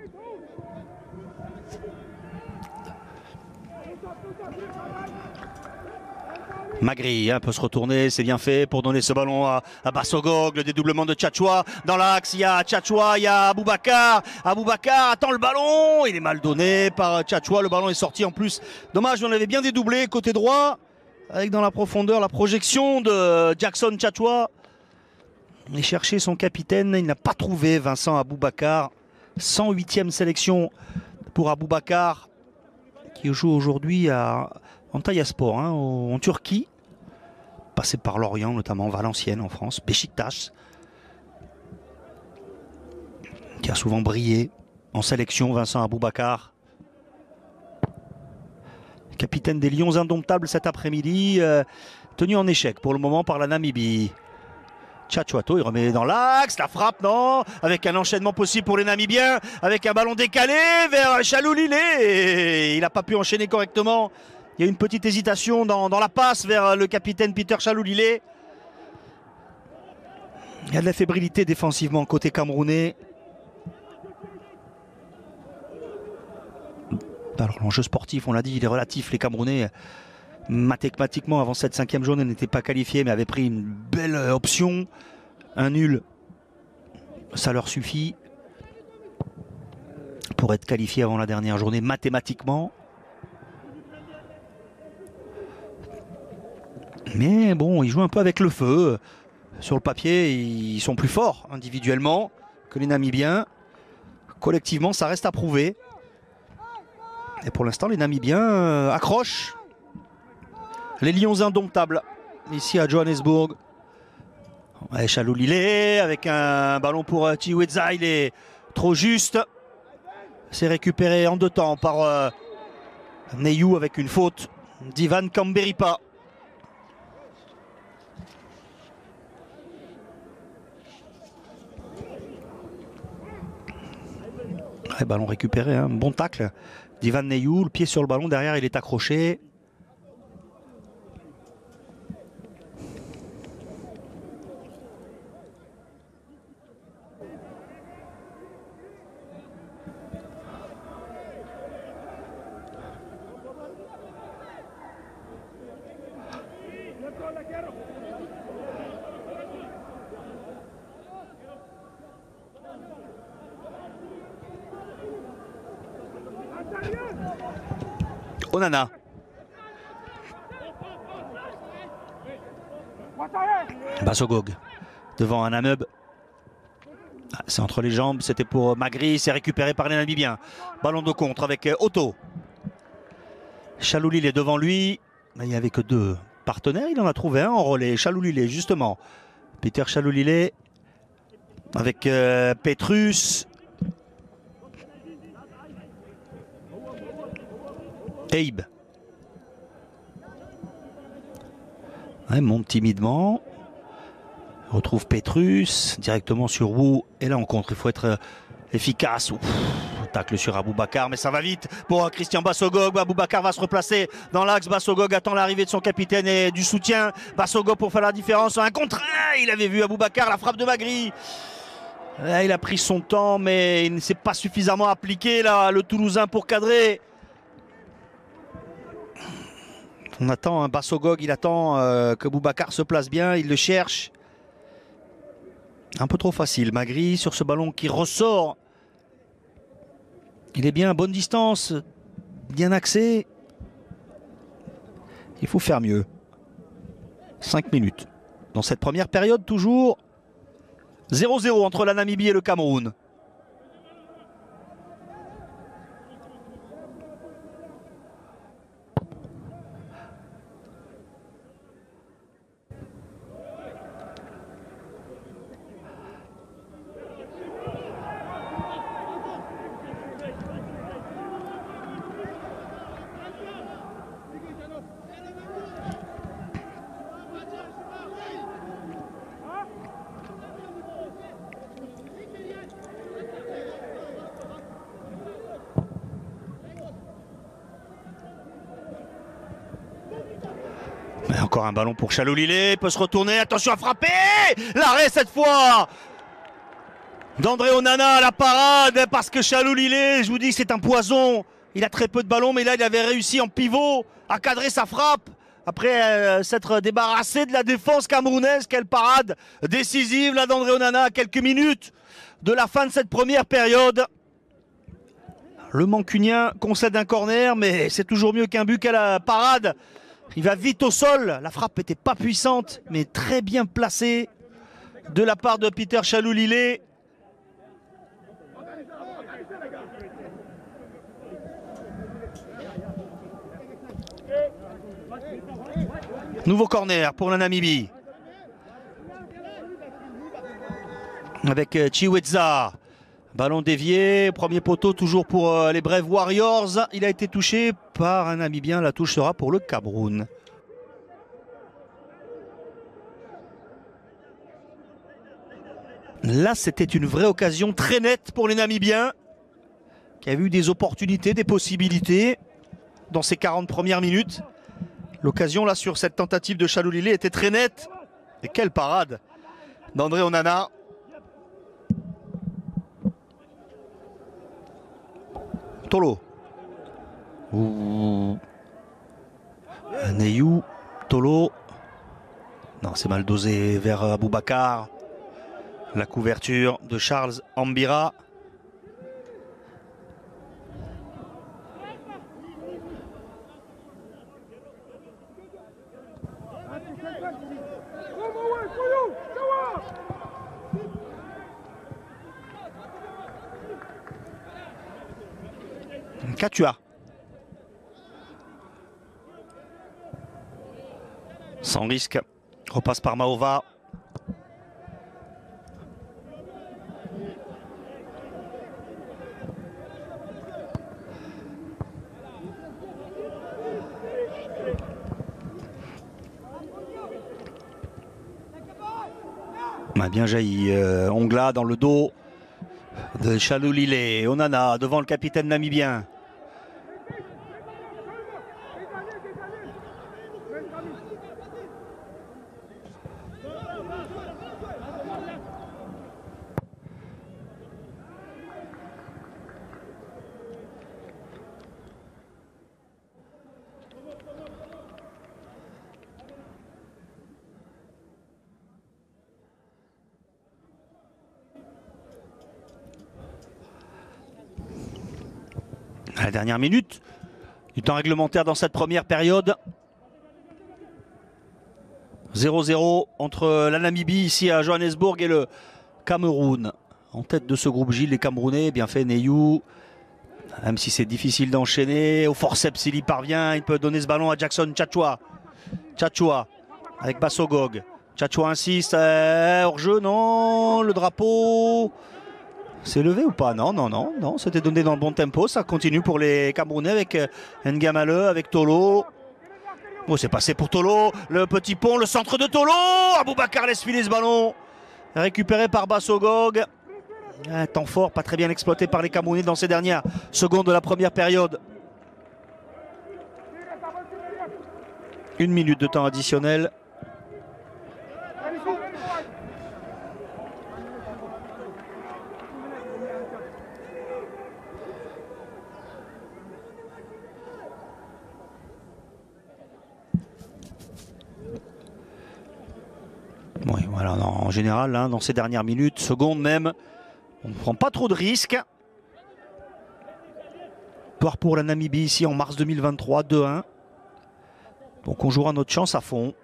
Magri peut se retourner, c'est bien fait pour donner ce ballon à Bassogog, le dédoublement de Tchatchoua. Dans l'axe, il y a Tchatchoua, il y a Aboubakar. Aboubakar attend le ballon, il est mal donné par Tchatchoua, le ballon est sorti en plus. Dommage, on avait bien dédoublé côté droit, avec dans la profondeur la projection de Jackson Tchatchoua. Il cherchait son capitaine, il n'a pas trouvé Vincent Aboubakar. 108e sélection pour Aboubakar, qui joue aujourd'hui à Antalyaspor, en Turquie. Passé par Lorient, notamment Valenciennes en France, Beşiktaş, qui a souvent brillé en sélection, Vincent Aboubakar. Capitaine des Lions indomptables cet après-midi, tenu en échec pour le moment par la Namibie. Tchatchouato, il remet dans l'axe, la frappe, non, avec un enchaînement possible pour les Namibiens, avec un ballon décalé vers Chaloulilé. Il n'a pas pu enchaîner correctement. Il y a une petite hésitation dans la passe vers le capitaine Peter Chaloulilé. Il y a de la fébrilité défensivement côté camerounais. Alors l'enjeu sportif, on l'a dit, il est relatif. Les Camerounais, mathématiquement, avant cette 5e journée, n'étaient pas qualifiés, mais avaient pris une belle option. Un nul, ça leur suffit pour être qualifiés avant la dernière journée, mathématiquement. Mais bon, ils jouent un peu avec le feu. Sur le papier, ils sont plus forts individuellement que les Namibiens. Collectivement, ça reste à prouver. Et pour l'instant, les Namibiens accrochent. Les Lions indomptables, ici à Johannesburg. Ouais, Chaloulilé avec un ballon pour Chiweza, il est trop juste. C'est récupéré en 2 temps par Neyou avec une faute d'Ivan Kamberipa. Ouais, ballon récupéré, un bon tacle d'Ivan Neyou, le pied sur le ballon, derrière il est accroché. Onana. Bassogog devant un Ameb. C'est entre les jambes, c'était pour Magri, c'est récupéré par les Namibiens. Ballon de contre avec Otto. Chaloulilé devant lui. Mais il n'y avait que 2 partenaires, il en a trouvé un en relais. Chaloulilé justement. Peter Chaloulilé avec Petrus. Abe. Ouais, monte timidement. Retrouve Petrus directement sur Wu. Et là on contre, il faut être efficace. Ouf, tacle sur Aboubakar, mais ça va vite pour Christian Bassogog. Aboubakar va se replacer dans l'axe. Bassogog attend l'arrivée de son capitaine et du soutien. Bassogog pour faire la différence. Un contre 1. Il avait vu Aboubakar, la frappe de Magri. Là, il a pris son temps, mais il ne s'est pas suffisamment appliqué là, le Toulousain pour cadrer. On attend un Bassogog, il attend que Boubacar se place bien, il le cherche. Un peu trop facile, Magri sur ce ballon qui ressort. Il est bien à bonne distance, bien axé. Il faut faire mieux. 5 minutes. Dans cette première période, toujours 0-0 entre la Namibie et le Cameroun. Encore un ballon pour Chaloulilé, il peut se retourner, attention à frapper. L'arrêt cette fois d'André Onana à la parade, parce que Chaloulilé, je vous dis, c'est un poison. Il a très peu de ballons, mais là il avait réussi en pivot à cadrer sa frappe. Après s'être débarrassé de la défense camerounaise, quelle parade décisive là d'André Onana à quelques minutes de la fin de cette première période. Le Mancunien concède un corner, mais c'est toujours mieux qu'un but qu'à la parade. Il va vite au sol, la frappe n'était pas puissante, mais très bien placée de la part de Peter Chaloulilé. Nouveau corner pour la Namibie. Avec Chiweza. Ballon dévié, premier poteau toujours pour les Brave Warriors. Il a été touché par un Namibien, la touche sera pour le Cameroun. Là, c'était une vraie occasion très nette pour les Namibiens, qui avaient eu des opportunités, des possibilités dans ces 40 premières minutes. L'occasion là sur cette tentative de Chaloulilé était très nette. Et quelle parade d'André Onana. Tolo. Neyou. Tolo. Non, c'est mal dosé vers Aboubacar. La couverture de Charles Ambira. Katua. Sans risque. Repasse par Maova. A bien jailli. Ongla dans le dos de Chaloulilé. Onana devant le capitaine namibien. À la dernière minute du temps réglementaire dans cette première période. 0-0 entre la Namibie ici à Johannesburg et le Cameroun. En tête de ce groupe Gilles, les Camerounais, bien fait Neyou. Même si c'est difficile d'enchaîner, au forceps il y parvient, il peut donner ce ballon à Jackson Tchatchoua. Tchatchoua avec Bassogog. Tchatchoua insiste, hors-jeu, non, le drapeau... C'est levé ou pas? Non, non, non, non, c'était donné dans le bon tempo. Ça continue pour les Camerounais avec Ngamale, avec Tolo. Oh, c'est passé pour Tolo. Le petit pont, le centre de Tolo. Aboubacar laisse filer ce ballon. Récupéré par Bassogog. Un temps fort, pas très bien exploité par les Camerounais dans ces dernières secondes de la première période. 1 minute de temps additionnel. Voilà, non, en général, hein, dans ces dernières minutes, secondes même, on ne prend pas trop de risques. Victoire pour la Namibie ici en mars 2023, 2-1. Donc on jouera notre chance à fond.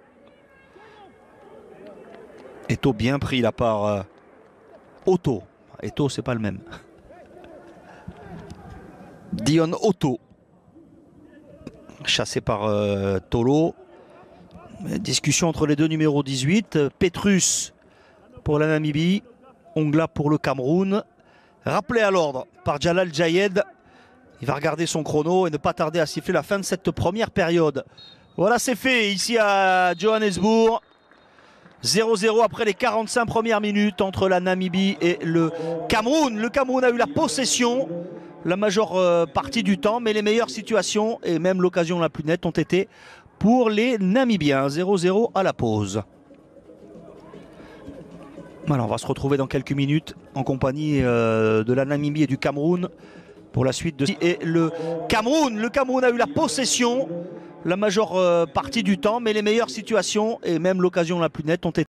Eto'o bien pris là par Otto. Eto'o, c'est pas le même. Dion Otto. Chassé par Tolo. Discussion entre les deux numéros 18. Petrus pour la Namibie. Ongla pour le Cameroun. Rappelé à l'ordre par Jalal Jayed. Il va regarder son chrono et ne pas tarder à siffler la fin de cette première période. Voilà, c'est fait ici à Johannesburg. 0-0 après les 45 premières minutes entre la Namibie et le Cameroun. Le Cameroun a eu la possession la majeure partie du temps, mais les meilleures situations et même l'occasion la plus nette ont été pour les Namibiens. 0-0 à la pause. Voilà, on va se retrouver dans quelques minutes en compagnie de la Namibie et du Cameroun pour la suite de... Et le Cameroun a eu la possession la majeure partie du temps, mais les meilleures situations et même l'occasion la plus nette ont été...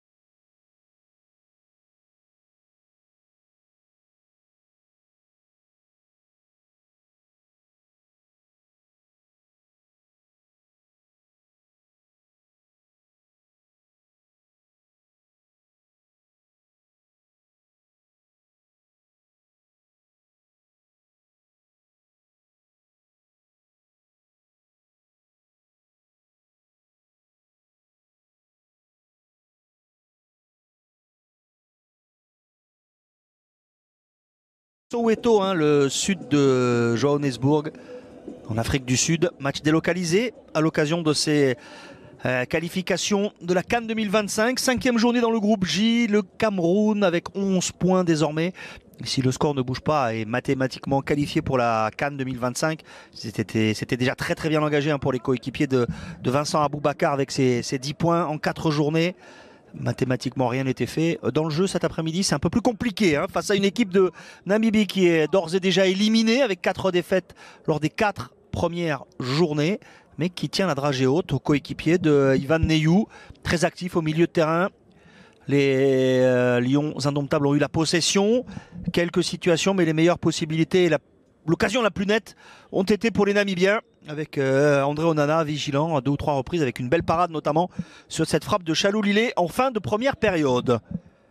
Soweto, hein, le sud de Johannesburg, en Afrique du Sud. Match délocalisé à l'occasion de ces qualifications de la CAN 2025. 5e journée dans le groupe J. Le Cameroun avec 11 points désormais. Si le score ne bouge pas, est mathématiquement qualifié pour la CAN 2025. C'était déjà très bien engagé hein, pour les coéquipiers de Vincent Aboubakar avec ses 10 points en 4 journées. Mathématiquement, rien n'était fait. Dans le jeu cet après-midi, c'est un peu plus compliqué hein, face à une équipe de Namibie qui est d'ores et déjà éliminée avec 4 défaites lors des 4 premières journées, mais qui tient la dragée haute au coéquipier de Ivan Neyou, très actif au milieu de terrain. Les Lions indomptables ont eu la possession, quelques situations, mais les meilleures possibilités et l'occasion la plus nette ont été pour les Namibiens, avec André Onana vigilant à 2 ou 3 reprises, avec une belle parade notamment sur cette frappe de Chalou Lillet en fin de première période.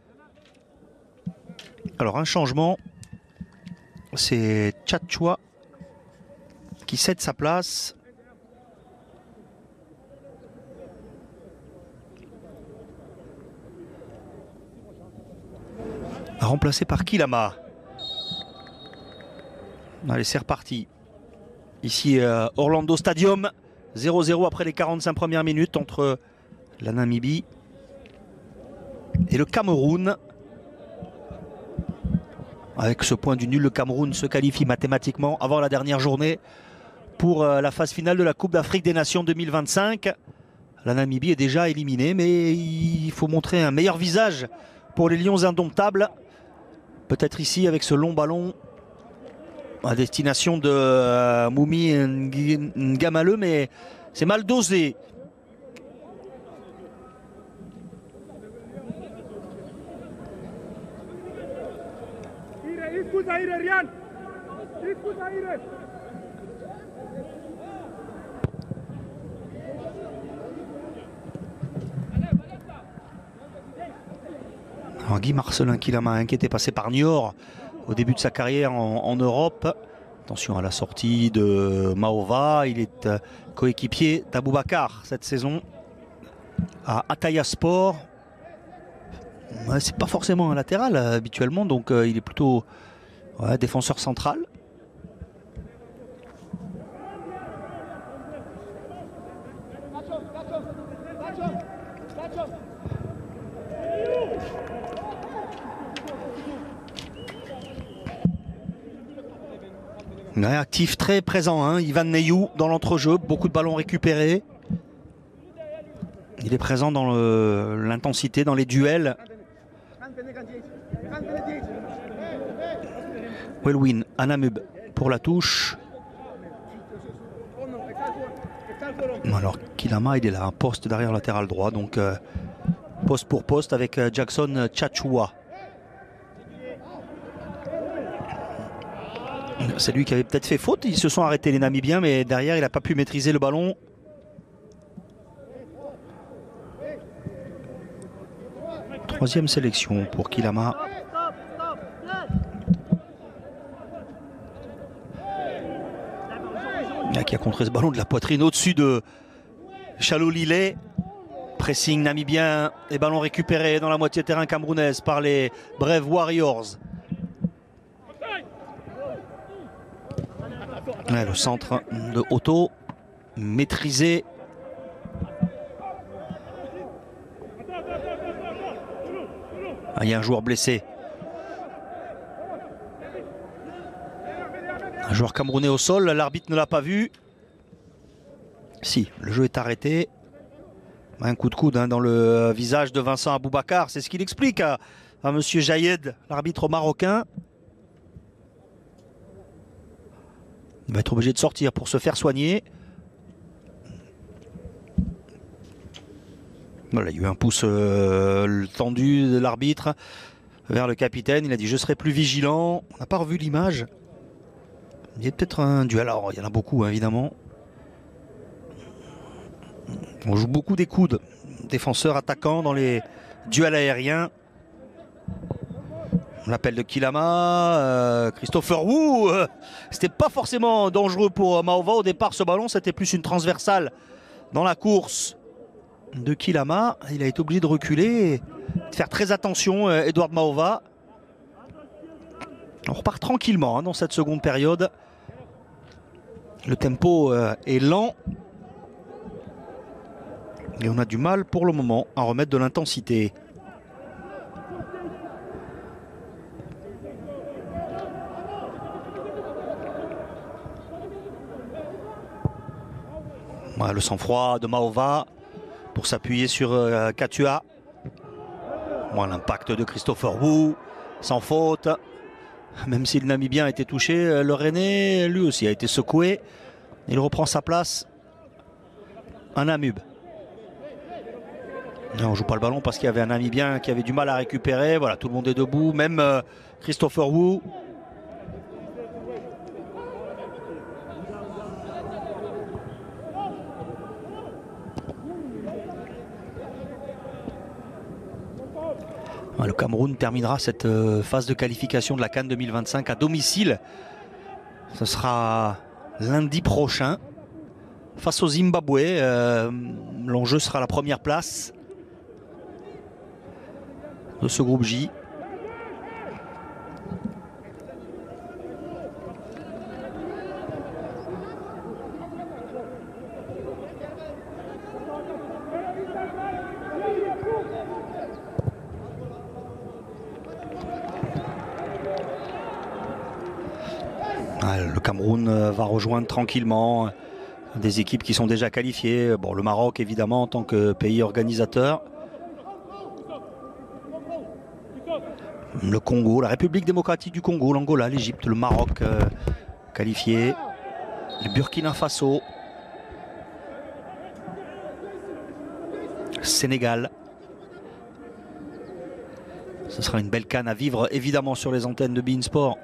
Alors un changement, c'est Tchatchoua qui cède sa place. Remplacé par Kilama. Allez, c'est reparti. Ici, Orlando Stadium. 0-0 après les 45 premières minutes entre la Namibie et le Cameroun. Avec ce point du nul, le Cameroun se qualifie mathématiquement avant la dernière journée pour la phase finale de la Coupe d'Afrique des Nations 2025. La Namibie est déjà éliminée, mais il faut montrer un meilleur visage pour les Lions indomptables. Peut-être ici avec ce long ballon à destination de Moumi Ngamaleu, mais c'est mal dosé. Alors Guy Marcelin Kilama, qui était passé par Niort au début de sa carrière en Europe. Attention à la sortie de Maova, il est coéquipier d'Aboubacar cette saison à Ataya Sport. C'est pas forcément un latéral habituellement, donc il est plutôt défenseur central. Actif, très présent, hein, Ivan Neyou dans l'entrejeu, beaucoup de ballons récupérés. Il est présent dans l'intensité, dans les duels. Welwin Anamub pour la touche. Alors Kilama, il est là, un poste derrière latéral droit, donc poste pour poste avec Jackson Tchatchoua. C'est lui qui avait peut-être fait faute. Ils se sont arrêtés les Namibiens, mais derrière il n'a pas pu maîtriser le ballon. Troisième sélection pour Kilama. Qui a contré ce ballon de la poitrine au-dessus de Chalolilé. Pressing namibien et ballon récupéré dans la moitié terrain camerounaise par les Brave Warriors. Ouais, le centre de Otto maîtrisé. Ah, il y a un joueur blessé. Un joueur camerounais au sol, l'arbitre ne l'a pas vu. Si, le jeu est arrêté. Un coup de coude dans le visage de Vincent Aboubakar. C'est ce qu'il explique à M. Jaïed, l'arbitre marocain. Il va être obligé de sortir pour se faire soigner. Voilà, il y a eu un pouce tendu de l'arbitre vers le capitaine. Il a dit je serai plus vigilant. On n'a pas revu l'image. Il y a peut-être un duel. Alors, il y en a beaucoup, hein, évidemment. On joue beaucoup des coudes. Défenseurs attaquants dans les duels aériens. L'appel de Kilama. Christopher Wu. C'était pas forcément dangereux pour Maova. Au départ, ce ballon, c'était plus une transversale dans la course de Kilama. Il a été obligé de reculer. De faire très attention, Edouard Maova. On repart tranquillement dans cette seconde période. Le tempo est lent. Et on a du mal pour le moment à remettre de l'intensité. Voilà, le sang-froid de Maova pour s'appuyer sur Katua. Voilà, l'impact de Christopher Wu, sans faute. Même si le Namibien a été touché, le Rennais, lui aussi, a été secoué. Il reprend sa place. Un Namub. On ne joue pas le ballon parce qu'il y avait un Namibien qui avait du mal à récupérer. Voilà, tout le monde est debout. Même Christopher Wu. Le Cameroun terminera cette phase de qualification de la CAN 2025 à domicile. Ce sera lundi prochain face au Zimbabwe. L'enjeu sera la première place de ce groupe J. Le Cameroun va rejoindre tranquillement des équipes qui sont déjà qualifiées. Bon, le Maroc évidemment en tant que pays organisateur. Le Congo, la République démocratique du Congo, l'Angola, l'Égypte, le Maroc qualifié. Le Burkina Faso. Sénégal. Ce sera une belle CAN à vivre évidemment sur les antennes de beIN Sport.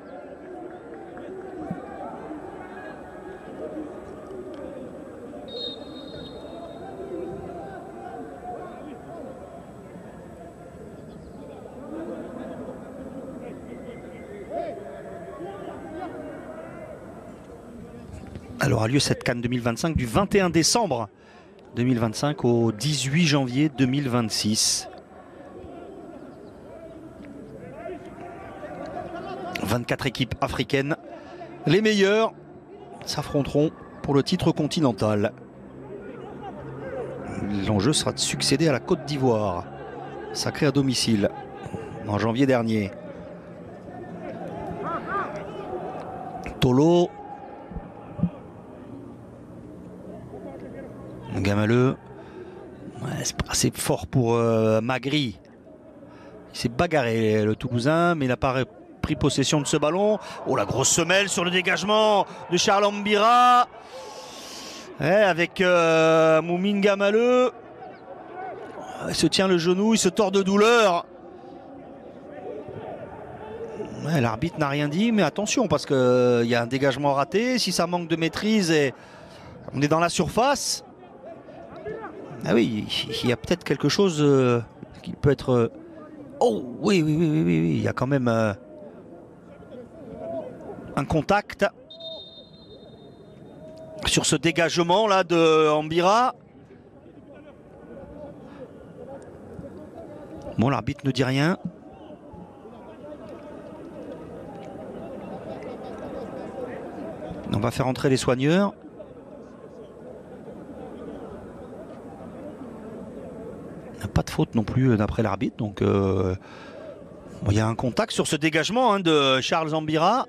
Alors a lieu cette CAN 2025 du 21 décembre 2025 au 18 janvier 2026. 24 équipes africaines. Les meilleures s'affronteront pour le titre continental. L'enjeu sera de succéder à la Côte d'Ivoire, sacrée à domicile en janvier dernier. Tolo. Gamaleux, ouais, c'est pas assez fort pour Magri. Il s'est bagarré le Toulousain, mais il n'a pas pris possession de ce ballon. Oh, la grosse semelle sur le dégagement de Charles Mbira. Ouais, avec Moumine Gamaleux. Il se tient le genou, il se tord de douleur. Ouais, l'arbitre n'a rien dit, mais attention parce qu'il y a un dégagement raté. Si ça manque de maîtrise et on est dans la surface. Ah oui, il y a peut-être quelque chose qui peut être... Oh oui, il y a quand même un contact sur ce dégagement là de Ambira. Bon, l'arbitre ne dit rien. On va faire entrer les soigneurs. Il n'y a pas de faute non plus d'après l'arbitre. Donc bon, il y a un contact sur ce dégagement de Charles Ambira.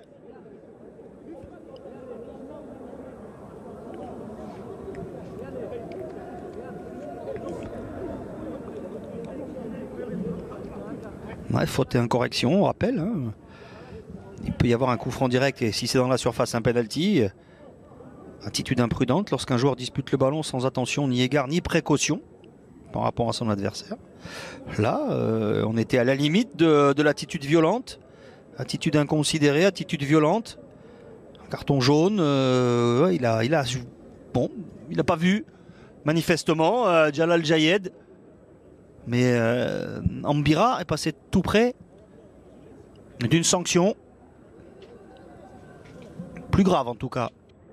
Ouais, faute et incorrection, on rappelle. Il peut y avoir un coup franc direct et si c'est dans la surface, un penalty. Attitude imprudente lorsqu'un joueur dispute le ballon sans attention, ni égard, ni précaution par rapport à son adversaire. Là, on était à la limite de l'attitude violente. Attitude inconsidérée, attitude violente. Un carton jaune. Il n'a pas vu, manifestement, Jalal Jayed. Mais Ambira est passé tout près d'une sanction. Plus grave en tout cas.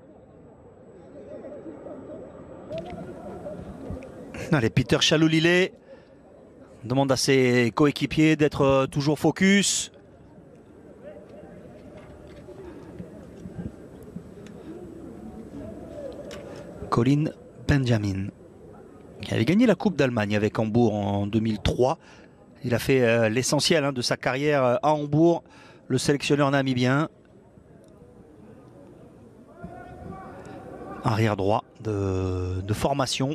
Allez, Peter Chaloulilé demande à ses coéquipiers d'être toujours focus. Colin Benjamin, qui avait gagné la Coupe d'Allemagne avec Hambourg en 2003. Il a fait l'essentiel de sa carrière à Hambourg, le sélectionneur namibien. Arrière droit de formation.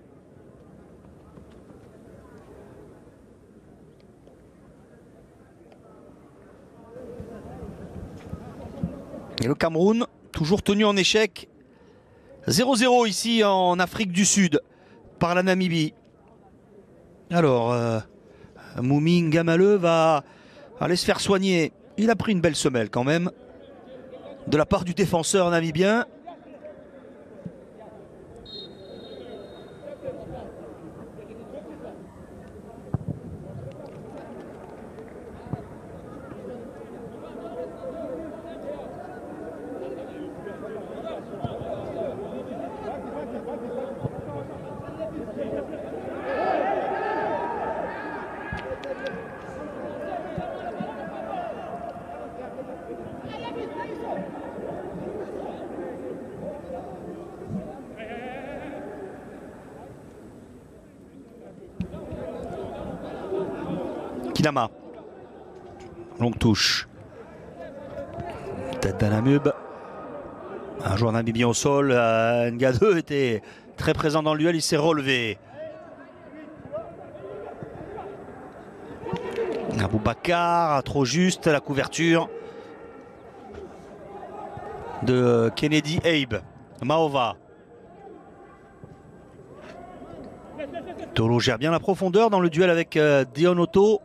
Et le Cameroun, toujours tenu en échec. 0-0 ici en Afrique du Sud par la Namibie. Alors, Moumi Ngamaleu va aller se faire soigner. Il a pris une belle semelle quand même de la part du défenseur namibien. Kinama. Longue touche. Tête d'Anamub. Un joueur namibien au sol. Ngadeu était très présent dans le duel. Il s'est relevé. Aboubakar, trop juste. La couverture de Kennedy Abe. Maova. Tolo gère bien la profondeur dans le duel avec Dion Otto.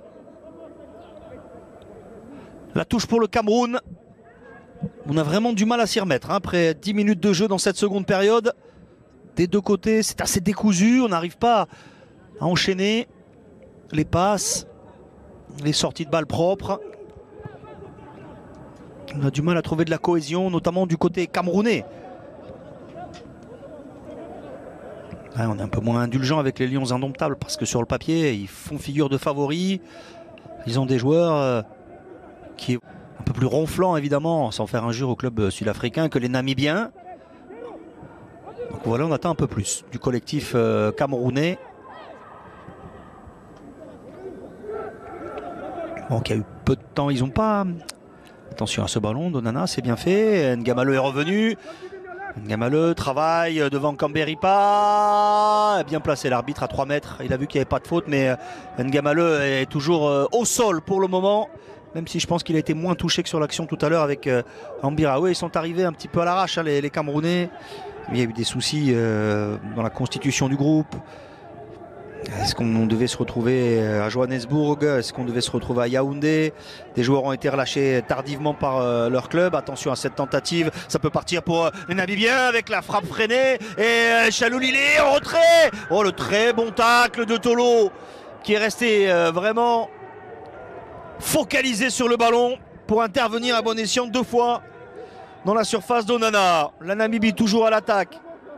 La touche pour le Cameroun. On a vraiment du mal à s'y remettre. Après 10 minutes de jeu dans cette seconde période. Des deux côtés, c'est assez décousu. On n'arrive pas à enchaîner les passes, les sorties de balles propres. On a du mal à trouver de la cohésion, notamment du côté camerounais. Ouais, on est un peu moins indulgent avec les Lions indomptables parce que sur le papier, ils font figure de favoris. Ils ont des joueurs qui est un peu plus ronflant évidemment, sans faire injure au club sud-africain, que les Namibiens. Donc voilà, on attend un peu plus du collectif camerounais. Donc il y a eu peu de temps, ils n'ont pas... Attention à ce ballon, Donana, c'est bien fait. Ngamaleu est revenu. Ngamaleu travaille devant Kamberipa. Bien placé l'arbitre à 3 mètres. Il a vu qu'il n'y avait pas de faute, mais Ngamaleu est toujours au sol pour le moment. Même si je pense qu'il a été moins touché que sur l'action tout à l'heure avec Ambira. Oui, ils sont arrivés un petit peu à l'arrache, les Camerounais. Il y a eu des soucis dans la constitution du groupe. Est-ce qu'on devait se retrouver à Johannesburg? Est-ce qu'on devait se retrouver à Yaoundé? Des joueurs ont été relâchés tardivement par leur club. Attention à cette tentative. Ça peut partir pour les Namibiens avec la frappe freinée. Et Chaloulilé en retrait. Oh, le très bon tacle de Tolo qui est resté vraiment focalisé sur le ballon pour intervenir à bon escient 2 fois dans la surface d'Onana. La Namibie toujours à l'attaque.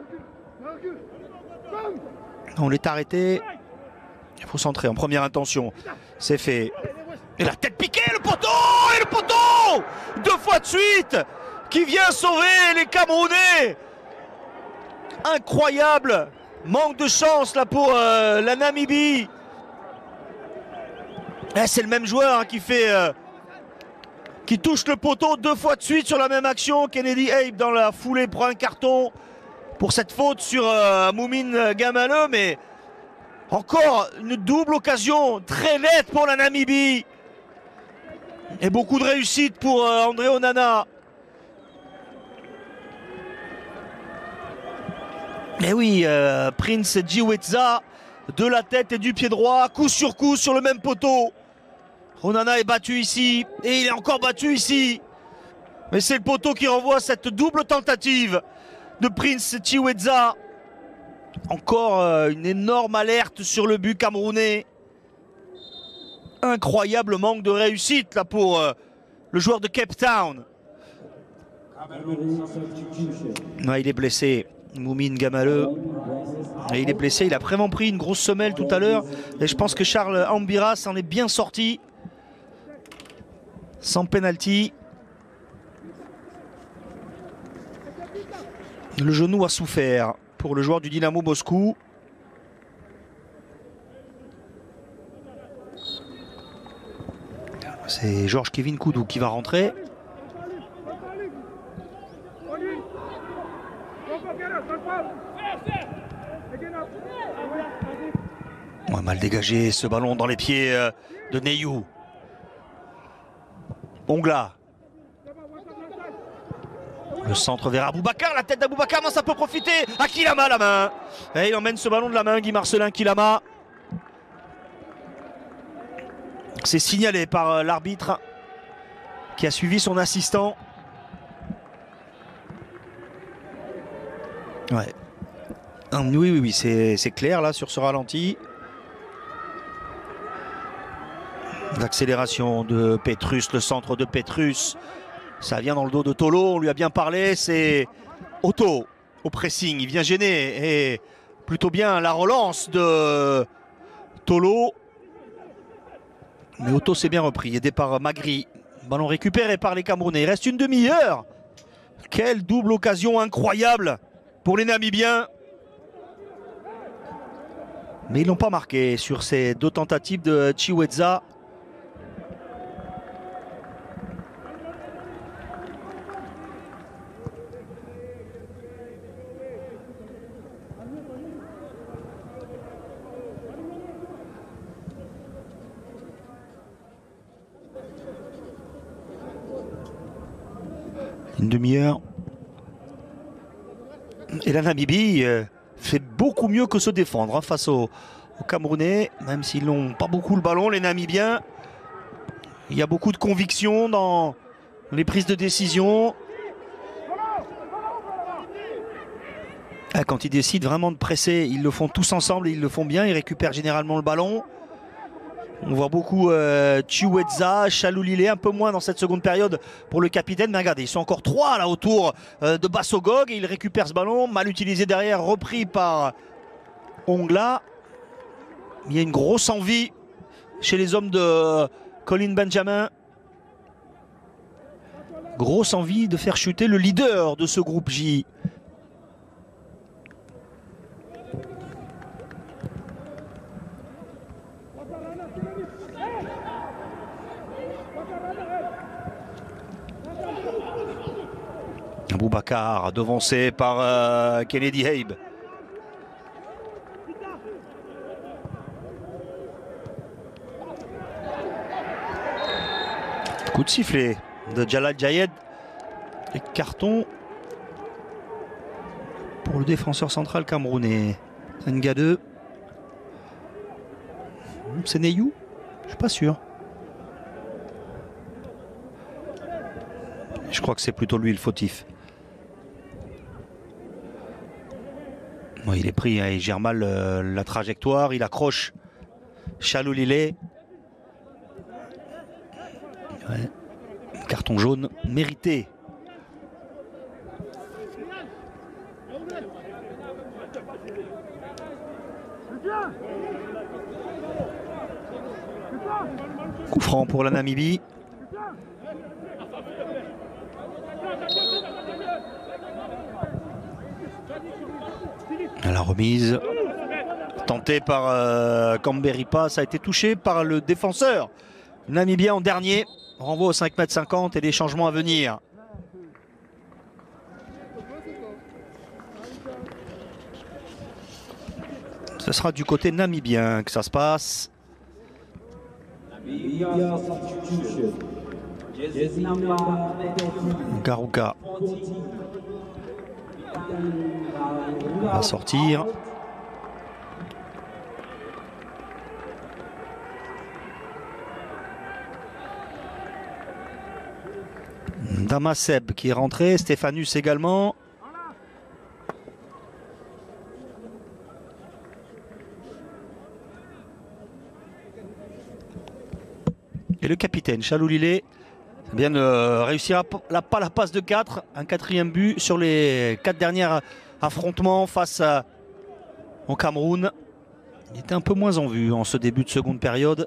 On l'est arrêté. Il faut centrer en première intention. C'est fait. Et la tête piquée, le poteau! Et le poteau! 2 fois de suite qui vient sauver les Camerounais. Incroyable manque de chance là pour la Namibie. C'est le même joueur hein, qui touche le poteau 2 fois de suite sur la même action. Kennedy Abe dans la foulée prend un carton pour cette faute sur Moumine Gamaleu, mais encore une double occasion très nette pour la Namibie. Et beaucoup de réussite pour André Onana. Et oui, Prince Djiwetza de la tête et du pied droit, coup sur le même poteau. Onana est battu ici et il est encore battu ici. Mais c'est le poteau qui renvoie cette double tentative de Prince Djiwetza. Encore une énorme alerte sur le but camerounais. Incroyable manque de réussite là pour le joueur de Cape Town. Ouais, il est blessé, Moumine Gamaleu. Et il est blessé, il a vraiment pris une grosse semelle tout à l'heure. Et je pense que Charles Ambira s'en est bien sorti. Sans penalty. Le genou a souffert pour le joueur du Dynamo Moscou. C'est Georges Kevin Koudou qui va rentrer. Ouais, mal dégagé ce ballon dans les pieds de Neyou. Ongla. Le centre vers Aboubacar, la tête d'Aboubacar, non, ça peut profiter à Kilama la main. Et il emmène ce ballon de la main, Guy Marcelin Kilama. C'est signalé par l'arbitre qui a suivi son assistant. Ouais. Oui, c'est clair là sur ce ralenti. L'accélération de Petrus, le centre de Petrus. Ça vient dans le dos de Tolo, on lui a bien parlé, c'est Otto au pressing, il vient gêner et plutôt bien la relance de Tolo. Mais Otto s'est bien repris, aidé par Magri. Ballon récupéré par les Camerounais, il reste une demi-heure. Quelle double occasion incroyable pour les Namibiens. Mais ils n'ont pas marqué sur ces 2 tentatives de Djiwetza. Une demi-heure. Et la Namibie fait beaucoup mieux que se défendre hein, face aux Camerounais, même s'ils n'ont pas beaucoup le ballon, les Namibiens. Il y a beaucoup de conviction dans les prises de décision. Quand ils décident vraiment de presser, ils le font tous ensemble et ils le font bien. Ils récupèrent généralement le ballon. On voit beaucoup Djiwetza, Chaloulilé, un peu moins dans cette seconde période pour le capitaine. Mais regardez, ils sont encore 3 là autour de Bassogog. Et il récupère ce ballon, mal utilisé derrière, repris par Ongla. Il y a une grosse envie chez les hommes de Colin Benjamin. Grosse envie de faire chuter le leader de ce groupe J. Aboubacar devancé par Kennedy Abe. Coup de sifflet de Jalal Jayed. Et carton pour le défenseur central camerounais. Nga 2. C'est Neyou? Je suis pas sûr. Je crois que c'est plutôt lui le fautif. Bon, il est pris, hein, il gère mal la trajectoire, il accroche Chaloulilé. Ouais. Carton jaune mérité. Coup franc pour la Namibie. La remise tentée par Kamberipa, ça a été touché par le défenseur namibien en dernier. Renvoi au 5,50 m et des changements à venir. Ce sera du côté namibien que ça se passe. Garuka va sortir. Damaseb qui est rentré, Stéphanus également. Et le capitaine Chaloulilé vient de réussir pas la passe de 4, un 4e but sur les 4 derniers affrontements face au Cameroun. Il était un peu moins en vue en ce début de seconde période.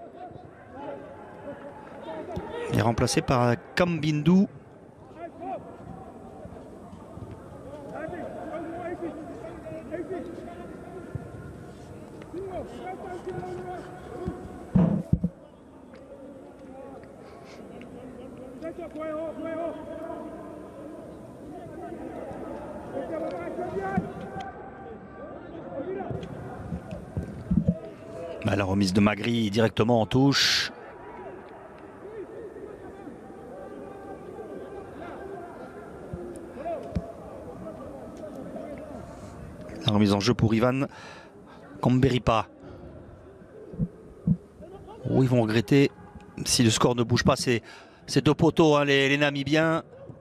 Il est remplacé par Kambindou. La remise de Magri directement en touche. La remise en jeu pour Ivan Kamberipa. Oh, ils vont regretter si le score ne bouge pas. Ces deux poteaux, hein, les Namibiens.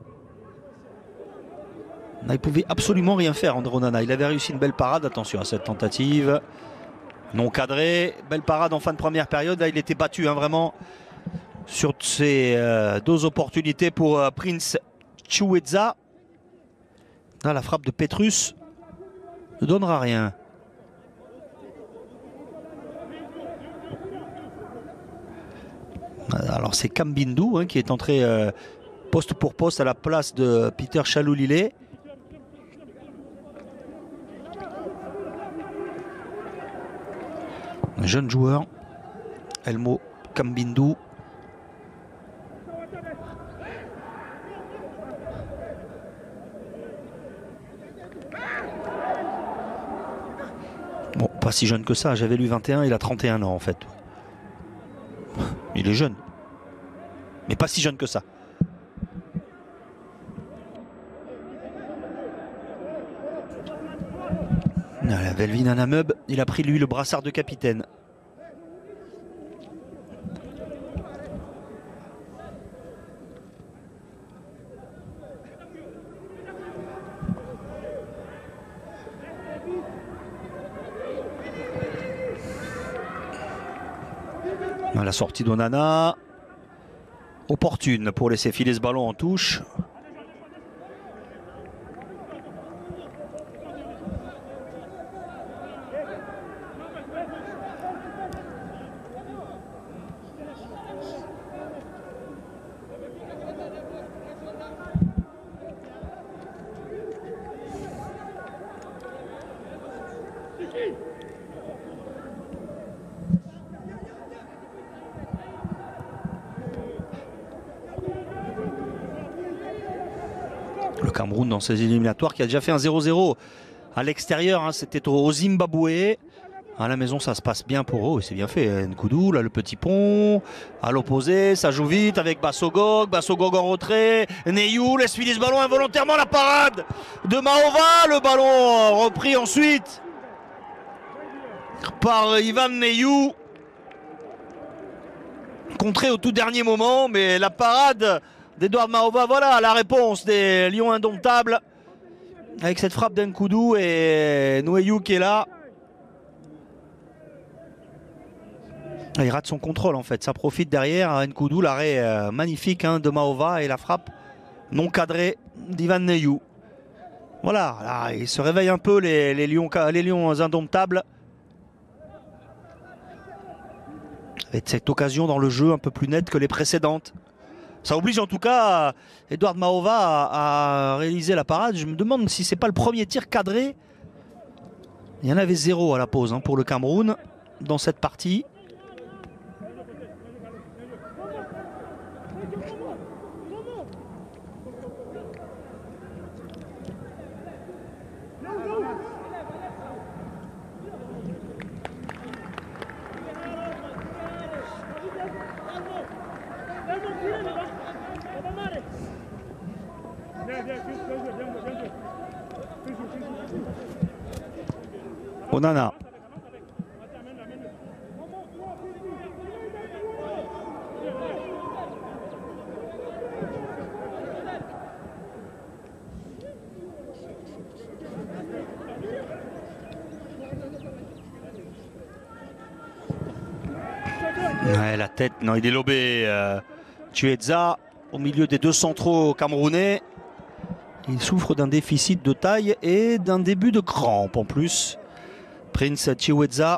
Il ne pouvait absolument rien faire, André Onana. Il avait réussi une belle parade. Attention à cette tentative. Non cadré. Belle parade en fin de première période. Là, il était battu, hein, vraiment sur ces deux opportunités pour Prince Chiweza. Là, la frappe de Petrus ne donnera rien. Alors c'est Kambindou, hein, qui est entré poste pour poste à la place de Peter Chaloulilé. Un jeune joueur, Elmo Kambindou. Bon, pas si jeune que ça, j'avais lu 21, il a 31 ans en fait. Il est jeune, mais pas si jeune que ça. La Velvin Anamub, il a pris lui le brassard de capitaine. La sortie d'Onana, opportune pour laisser filer ce ballon en touche. Le Cameroun dans ses éliminatoires qui a déjà fait un 0-0 à l'extérieur, hein, c'était au Zimbabwe. À la maison ça se passe bien pour eux, c'est bien fait. Nkoudou, là le petit pont, à l'opposé, ça joue vite avec Bassogog en retrait. Neyou laisse filer ce ballon involontairement, la parade de Mahova, le ballon repris ensuite par Ivan Neyou. contré au tout dernier moment, mais la parade d'Edouard Mahova, voilà la réponse des Lions indomptables. Avec cette frappe d'Nkoudou et Noéyou qui est là. Il rate son contrôle en fait, ça profite derrière. Nkoudou, l'arrêt magnifique de Mahova et la frappe non cadrée d'Ivan Neyou. Voilà, là, il se réveille un peu les Lions indomptables. Avec cette occasion dans le jeu un peu plus nette que les précédentes. Ça oblige en tout cas Edouard Mahova à réaliser la parade. Je me demande si c'est pas le premier tir cadré. Il y en avait 0 à la pause pour le Cameroun dans cette partie. Onana. Ouais, la tête, non, il est lobé. Tuedza au milieu des deux centraux camerounais. Il souffre d'un déficit de taille et d'un début de crampe en plus. Prince Chiwedza.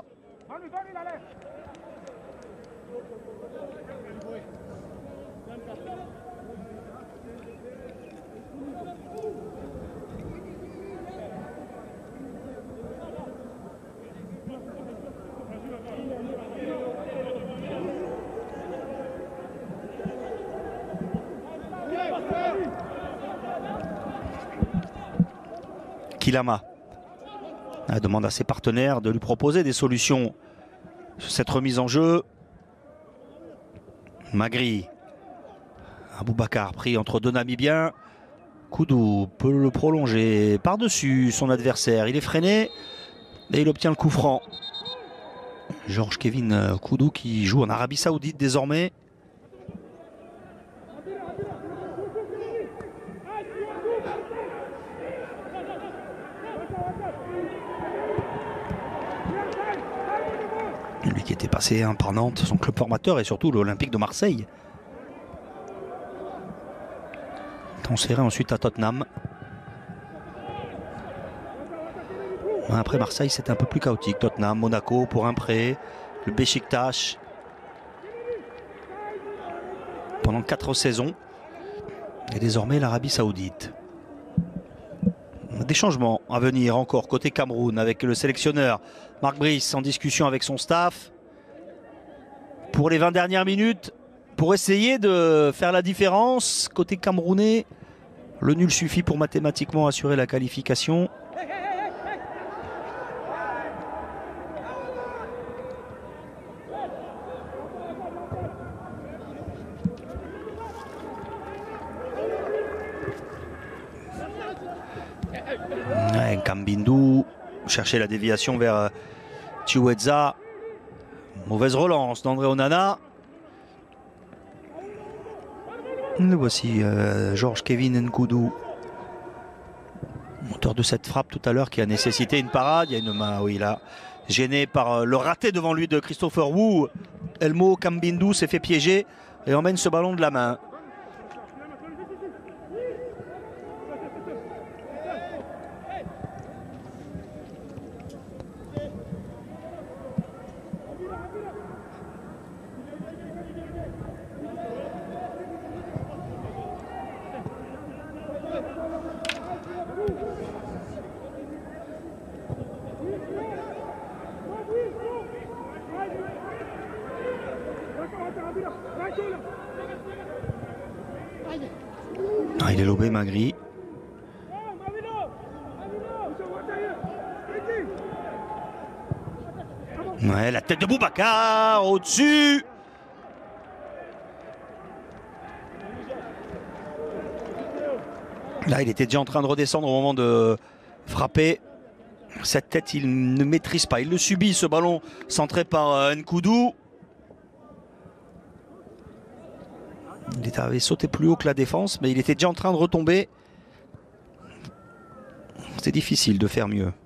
Kilama demande à ses partenaires de lui proposer des solutions sur cette remise en jeu. Magri. Aboubacar pris entre deux Namibiens. Koudou peut le prolonger par-dessus son adversaire. Il est freiné et il obtient le coup franc. Georges Kevin Koudou qui joue en Arabie Saoudite désormais. Lui qui était passé par Nantes, son club formateur et surtout l'Olympique de Marseille. Transféré ensuite à Tottenham. Après Marseille, c'était un peu plus chaotique. Tottenham, Monaco pour un prêt, le Beşiktaş pendant 4 saisons. Et désormais l'Arabie Saoudite. Des changements à venir encore côté Cameroun avec le sélectionneur Marc Brice en discussion avec son staff pour les 20 dernières minutes pour essayer de faire la différence. Côté camerounais, le nul suffit pour mathématiquement assurer la qualification. Kambindou chercher la déviation vers Chiwedza. Mauvaise relance d'André Onana. Le voici Georges Kevin Nkoudou, auteur de cette frappe tout à l'heure qui a nécessité une parade. Il y a une main, oui, là, gêné par le raté devant lui de Christopher Wu. Elmo Kambindou s'est fait piéger et emmène ce ballon de la main. Il est lobé Magri. Ouais, la tête de Boubacar au-dessus. Là, il était déjà en train de redescendre au moment de frapper. Cette tête, il ne maîtrise pas. Il le subit, ce ballon centré par Nkoudou. Il avait sauté plus haut que la défense, mais il était déjà en train de retomber. C'est difficile de faire mieux.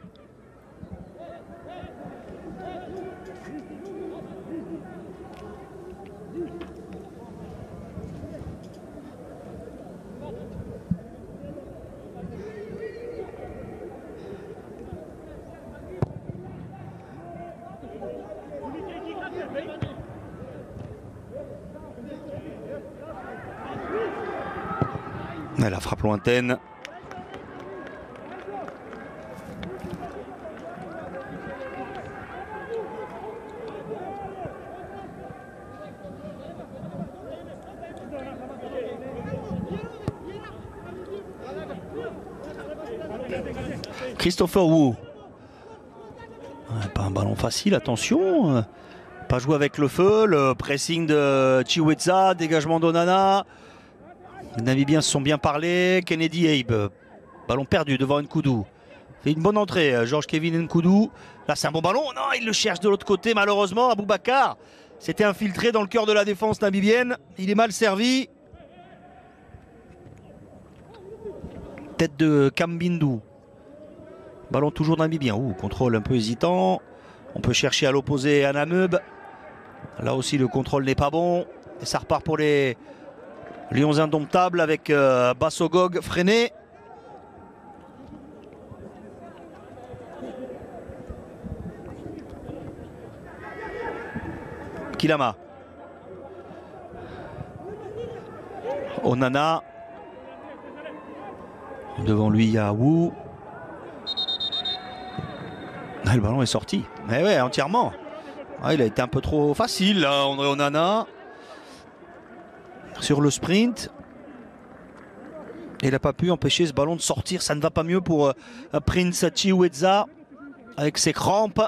La frappe lointaine. Christopher Wu. Pas un ballon facile, attention. Pas joué avec le feu. Le pressing de Chiweza, dégagement d'Onana. Les Namibiens se sont bien parlé. Kennedy Abe. Ballon perdu devant Nkoudou. Fait une bonne entrée, Georges Kevin Nkoudou. Là, c'est un bon ballon. Non, il le cherche de l'autre côté, malheureusement. Aboubakar s'était infiltré dans le cœur de la défense namibienne. Il est mal servi. Tête de Kambindu. Ballon toujours namibien. Contrôle un peu hésitant. On peut chercher à l'opposé Anameub. Là aussi, le contrôle n'est pas bon. Et ça repart pour les Lions indomptables avec Bassogog freiné. Kilama. Onana. Devant lui, il y a Wu. Le ballon est sorti. Mais ouais, entièrement. Il a été un peu trop facile, là, André Onana. Sur le sprint. Il n'a pas pu empêcher ce ballon de sortir. Ça ne va pas mieux pour Prince Chiweza avec ses crampes.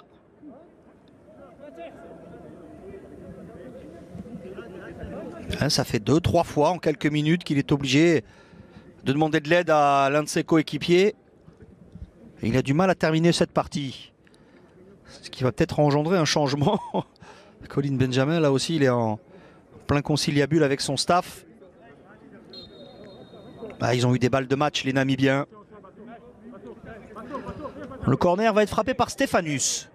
Ça fait 2-3 fois en quelques minutes qu'il est obligé de demander de l'aide à l'un de ses coéquipiers. Il a du mal à terminer cette partie. Ce qui va peut-être engendrer un changement. Colin Benjamin, là aussi, il est en plein conciliabule avec son staff. Ils ont eu des balles de match, les Namibiens. Le corner va être frappé par Stéphanus.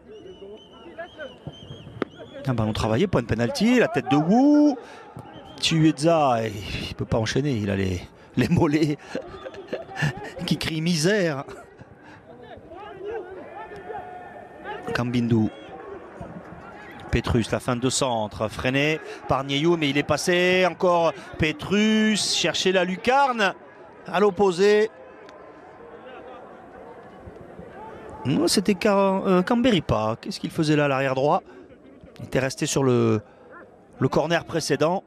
Un ballon travaillé, point de pénalty, la tête de Wu. Chiweza, il ne peut pas enchaîner, il a les mollets qui crient misère. Kambindu. Petrus, la fin de centre, freiné par Nieyou, mais il est passé. Encore Petrus, chercher la lucarne à l'opposé. C'était Kamberipa. Qu'est-ce qu'il faisait là, l'arrière droit? Il était resté sur le corner précédent.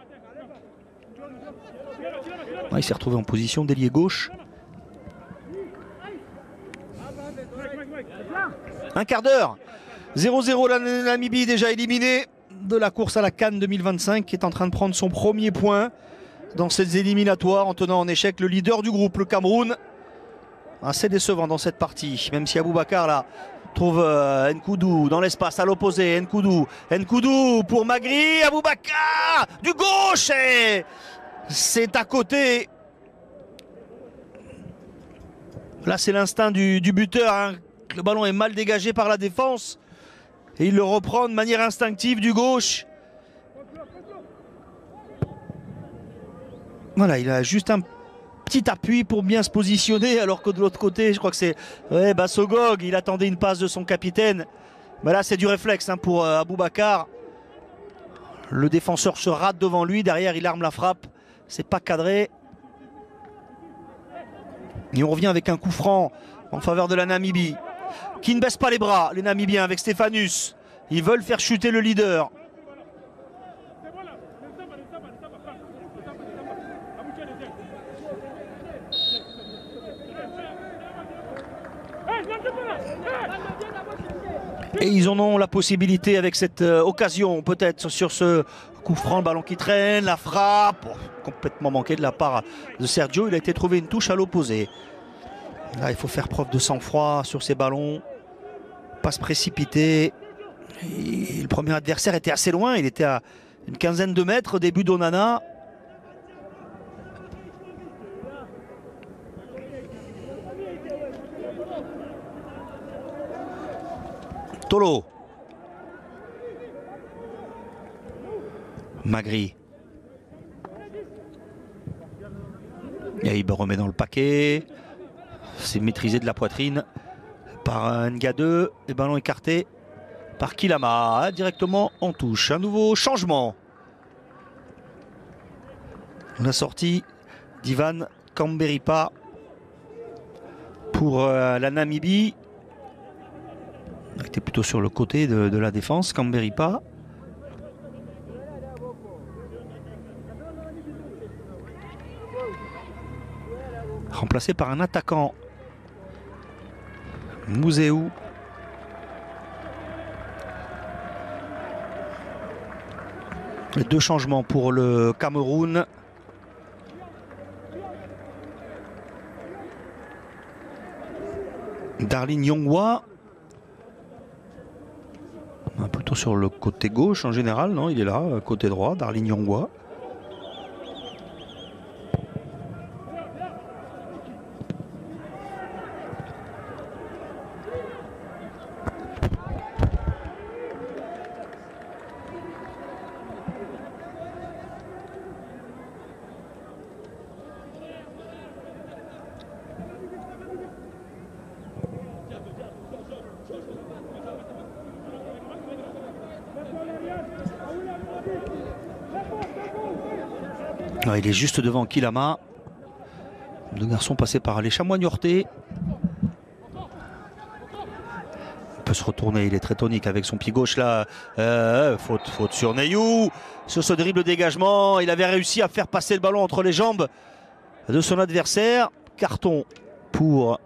Il s'est retrouvé en position d'ailier gauche. Un quart d'heure. 0-0, la Namibie déjà éliminée de la course à la CAN 2025 qui est en train de prendre son premier point dans ces éliminatoires en tenant en échec le leader du groupe, le Cameroun. Assez décevant dans cette partie, même si Aboubakar là trouve Nkoudou dans l'espace à l'opposé. Nkoudou pour Magri, Aboubakar du gauche et c'est à côté. Là c'est l'instinct du buteur, hein. Le ballon est mal dégagé par la défense et il le reprend de manière instinctive du gauche. Voilà, il a juste un petit appui pour bien se positionner, alors que de l'autre côté, je crois que c'est Bassogog, il attendait une passe de son capitaine. Mais là, c'est du réflexe pour Aboubakar. Le défenseur se rate devant lui, derrière, il arme la frappe. C'est pas cadré. Et on revient avec un coup franc en faveur de la Namibie, qui ne baisse pas les bras, les Namibiens, avec Stéphanus. Ils veulent faire chuter le leader. Et ils en ont la possibilité avec cette occasion, peut-être sur ce coup franc, le ballon qui traîne, la frappe, complètement manqué de la part de Sergio. Il a été trouvé une touche à l'opposé. Là, il faut faire preuve de sang-froid sur ces ballons, pas se précipiter. Et le premier adversaire était assez loin, il était à une quinzaine de mètres, début d'Onana. Tolo. Magri. Yaïb remet dans le paquet. C'est maîtrisé de la poitrine par Nga2. Et ballon écarté par Kilama. Directement en touche. Un nouveau changement. La sortie d'Ivan Kamberipa pour la Namibie. Il était plutôt sur le côté de la défense, Kamberipa. Remplacé par un attaquant, Mouzéou. Les deux changements pour le Cameroun. Darlin Yongwa. Plutôt sur le côté gauche en général, non, il est là, côté droit, Darlin Yongwa. Il est juste devant Kilama. Deux garçons passés par les chamois niortais. Il peut se retourner, il est très tonique avec son pied gauche là. Faute sur Neyou. Sur ce dribble dégagement, il avait réussi à faire passer le ballon entre les jambes de son adversaire. Carton pour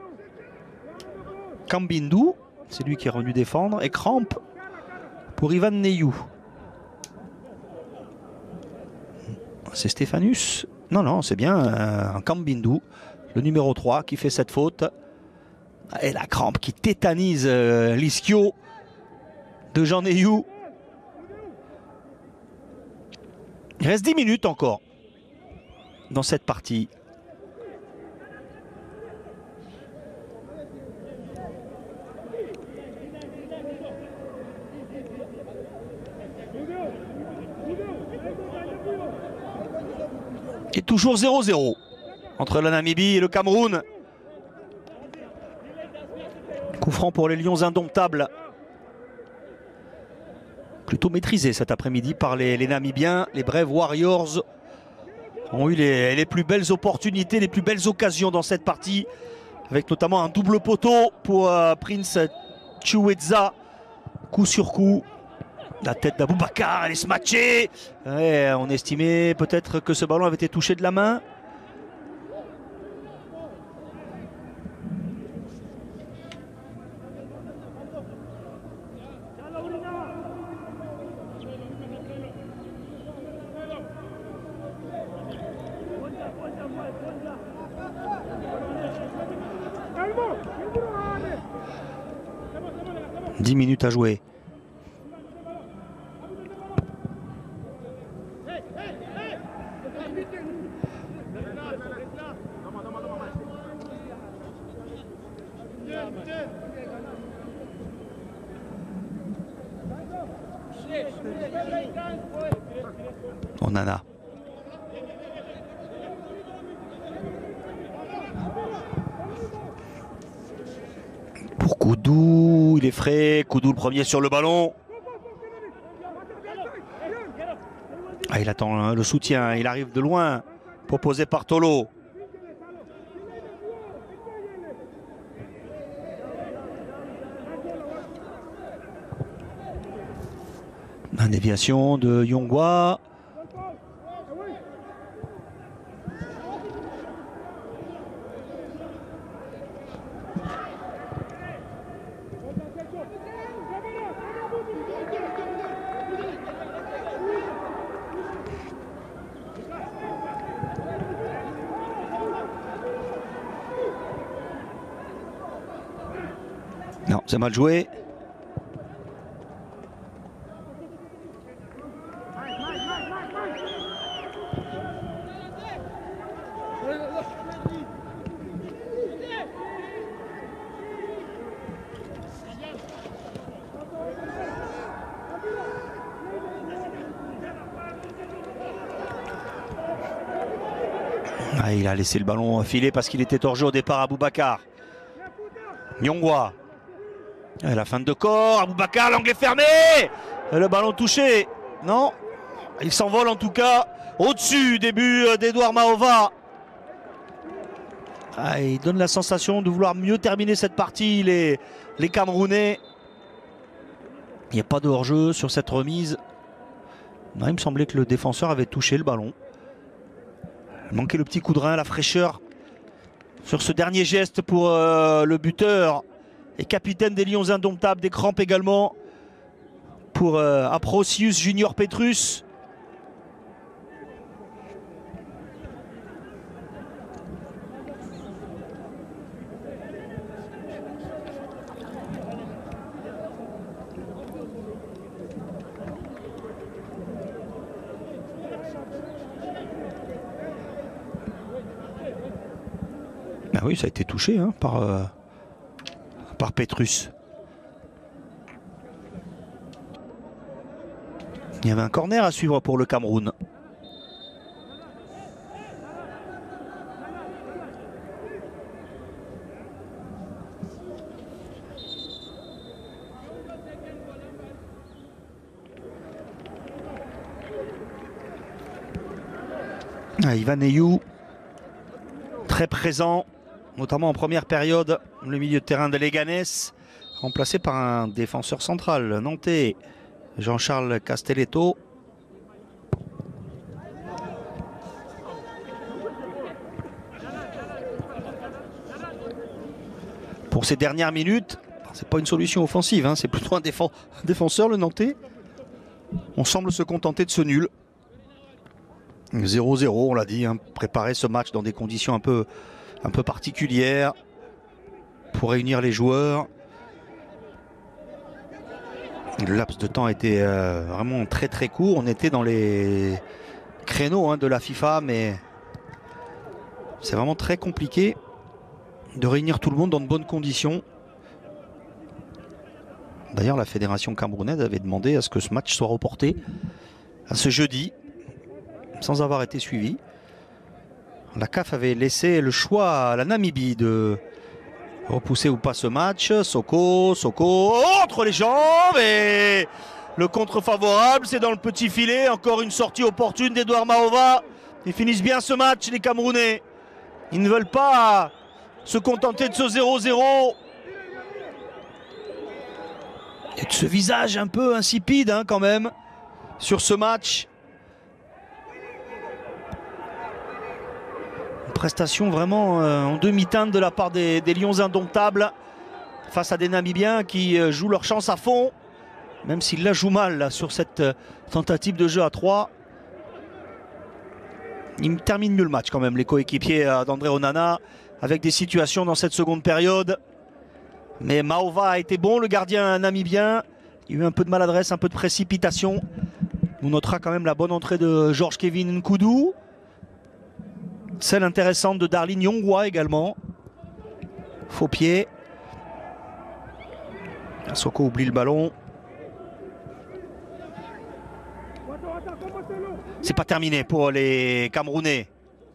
Kambindu. C'est lui qui est revenu défendre. Et crampe pour Ivan Neyou. C'est Stéphanus. Non, c'est bien un Kambindu, le numéro 3, qui fait cette faute. Et la crampe qui tétanise l'ischio de Jean Neyou. Il reste 10 minutes encore dans cette partie. Et toujours 0-0 entre la Namibie et le Cameroun. Coup franc pour les Lions indomptables. Plutôt maîtrisé cet après-midi par les Namibiens. Les Brave Warriors ont eu les plus belles opportunités, les plus belles occasions dans cette partie. Avec notamment un double poteau pour Prince Chiweza. Coup sur coup. La tête d'Aboubacar, elle est smatchée. Ouais, on estimait peut-être que ce ballon avait été touché de la main. « 10 minutes à jouer. Onana. Pour Koudou, il est frais. Koudou le premier sur le ballon. Ah, il attend le soutien, il arrive de loin. Proposé par Tolo. Une déviation de Yongwa. Non, c'est mal joué. Ah, il a laissé le ballon filer parce qu'il était hors jeu au départ à Boubacar. Nyongwa. La fin de corps, Aboubacar, l'angle est fermé. Et le ballon touché. Non, il s'envole en tout cas au-dessus des buts d'Edouard Maova. Ah, il donne la sensation de vouloir mieux terminer cette partie, les Camerounais. Il n'y a pas de hors-jeu sur cette remise. Non, il me semblait que le défenseur avait touché le ballon. Il manquait le petit coup de rein, la fraîcheur sur ce dernier geste pour le buteur et capitaine des Lions Indomptables, des crampes également pour Aprocius Junior Petrus. Ah oui, ça a été touché hein, par Petrus. Il y avait un corner à suivre pour le Cameroun. Ah, Ivan Eyou, très présent, notamment en première période, le milieu de terrain de Leganés, remplacé par un défenseur central nantais, Jean-Charles Castelletto. Pour ces dernières minutes, c'est pas une solution offensive, hein, c'est plutôt un défenseur le nantais. On semble se contenter de ce nul. 0-0, on l'a dit, hein, préparer ce match dans des conditions un peu particulières pour réunir les joueurs. Le laps de temps était vraiment très court. On était dans les créneaux hein, de la FIFA, mais c'est vraiment très compliqué de réunir tout le monde dans de bonnes conditions. D'ailleurs, la fédération camerounaise avait demandé à ce que ce match soit reporté à ce jeudi, sans avoir été suivi. La CAF avait laissé le choix à la Namibie de repousser ou pas ce match. Soko entre les jambes et le contre favorable, c'est dans le petit filet. Encore une sortie opportune d'Edouard Maova. Ils finissent bien ce match, les Camerounais. Ils ne veulent pas se contenter de ce 0-0. Et de ce visage un peu insipide hein, quand même sur ce match. Prestation vraiment en demi-teinte de la part des Lions Indomptables face à des Namibiens qui jouent leur chance à fond, même s'ils la jouent mal là, sur cette tentative de jeu à 3. Ils terminent mieux le match quand même, les coéquipiers d'André Onana, avec des situations dans cette seconde période. Mais Maova a été bon, le gardien namibien. Il y a eu un peu de maladresse, un peu de précipitation. On notera quand même la bonne entrée de Georges Kevin Nkoudou. Celle intéressante de Darlene Nyongwa également. Faux pied. Soko oublie le ballon. C'est pas terminé pour les Camerounais.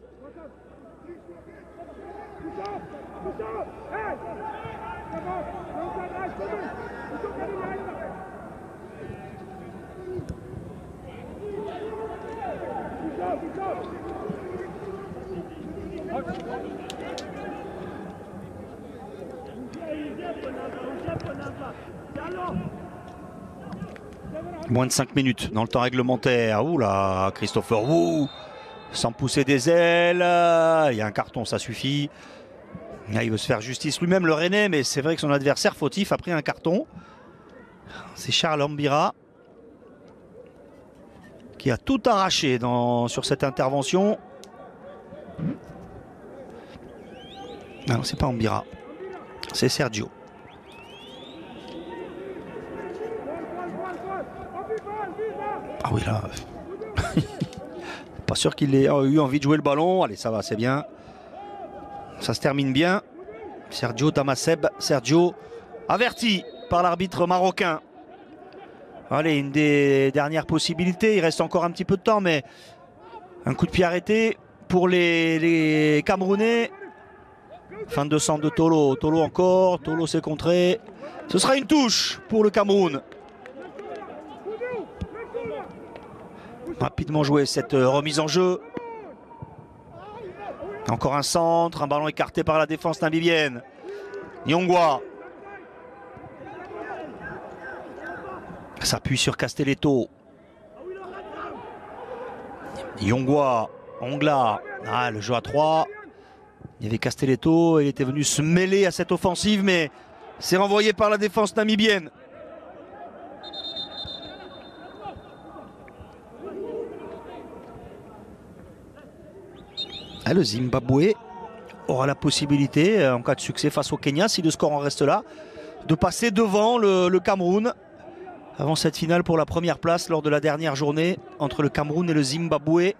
Moins de 5 minutes dans le temps réglementaire. Ouh là, Christopher Wu, sans pousser des ailes. Il y a un carton, ça suffit. Là, il veut se faire justice lui-même, le Rennais, mais c'est vrai que son adversaire fautif a pris un carton. C'est Charles Ambira qui a tout arraché sur cette intervention. Non, c'est pas Ambira, c'est Sergio. Ah oui là, pas sûr qu'il ait eu envie de jouer le ballon. Allez, ça va, c'est bien. Ça se termine bien. Sergio Damaseb, Sergio averti par l'arbitre marocain. Allez, une des dernières possibilités. Il reste encore un petit peu de temps, mais un coup de pied arrêté pour les Camerounais. Fin de centre de Tolo. Tolo encore. Tolo s'est contré. Ce sera une touche pour le Cameroun. Rapidement joué cette remise en jeu. Encore un centre. Un ballon écarté par la défense namibienne. Nyongwa. S'appuie sur Castelletto. Nyongwa. Ongla. Ah, le jeu à 3. Il y avait Castelletto, il était venu se mêler à cette offensive, mais c'est renvoyé par la défense namibienne. Ah, le Zimbabwe aura la possibilité, en cas de succès face au Kenya, si le score en reste là, de passer devant le Cameroun avant cette finale pour la première place lors de la dernière journée entre le Cameroun et le Zimbabwe.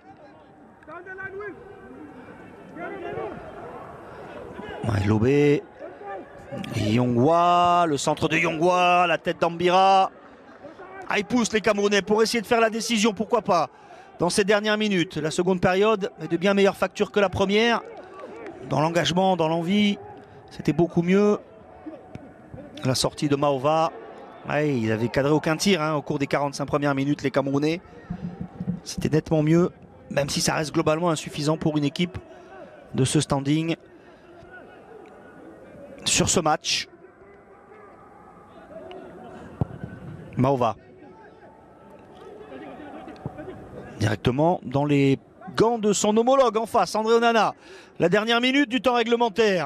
Lobé, Yongwa, le centre de Yongwa, la tête d'Ambira. Ah, ils poussent les Camerounais pour essayer de faire la décision, pourquoi pas, dans ces dernières minutes. La seconde période est de bien meilleure facture que la première. Dans l'engagement, dans l'envie, c'était beaucoup mieux. La sortie de Maova, ouais, ils n'avaient cadré aucun tir au cours des 45 premières minutes, les Camerounais. C'était nettement mieux, même si ça reste globalement insuffisant pour une équipe de ce standing. Sur ce match, Maova directement dans les gants de son homologue en face, André Onana. La dernière minute du temps réglementaire.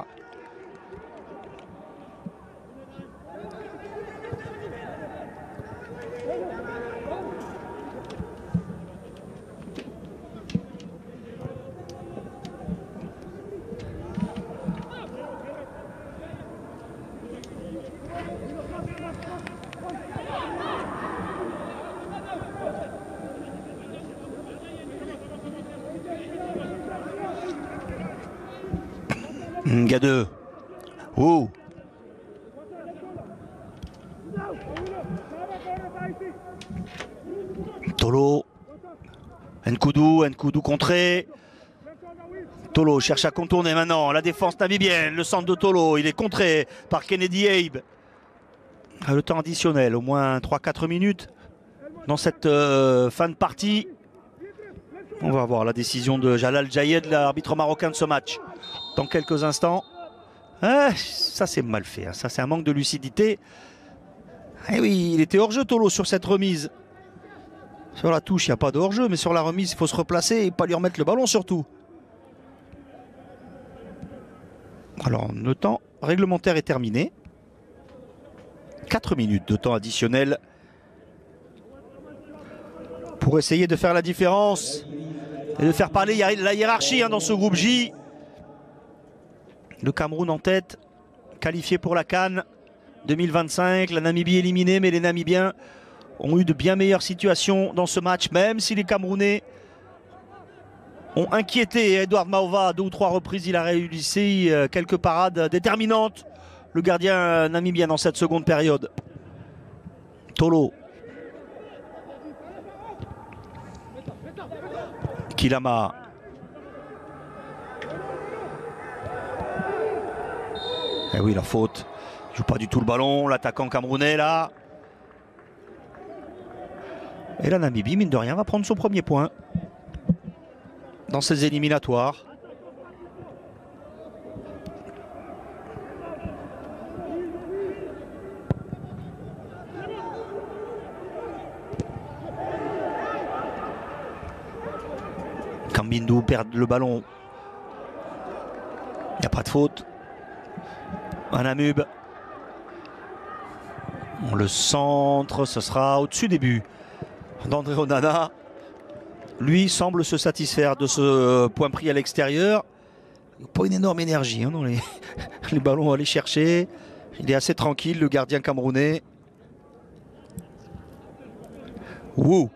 Ngadeu. Oh. Tolo. Nkoudou contré. Tolo cherche à contourner maintenant la défense namibienne. Le centre de Tolo, il est contré par Kennedy Abe. Le temps additionnel, au moins 3-4 minutes dans cette fin de partie. On va voir la décision de Jalal Jayed, l'arbitre marocain de ce match, dans quelques instants. Ah, ça c'est mal fait, ça c'est un manque de lucidité. Eh oui, il était hors-jeu Tolo sur cette remise. Sur la touche, il n'y a pas de hors-jeu, mais sur la remise, il faut se replacer et pas lui remettre le ballon surtout. Alors, le temps réglementaire est terminé. 4 minutes de temps additionnel pour essayer de faire la différence et de faire parler la hiérarchie dans ce groupe J. Le Cameroun en tête, qualifié pour la CAN 2025. La Namibie éliminée, mais les Namibiens ont eu de bien meilleures situations dans ce match, même si les Camerounais ont inquiété Edouard Maova à 2 ou 3 reprises. Il a réussi quelques parades déterminantes, le gardien namibien, dans cette seconde période. Tolo. Kilama. Eh oui, la faute. Il joue pas du tout le ballon, l'attaquant camerounais là. Et la Namibie, mine de rien, va prendre son premier point dans ces éliminatoires. Kambindou perd le ballon. Il n'y a pas de faute. Un Namub. Le centre, ce sera au-dessus des buts d'André Onana. Lui semble se satisfaire de ce point pris à l'extérieur. Pas une énorme énergie dans les ballons à aller chercher. Il est assez tranquille, le gardien camerounais. Wouh!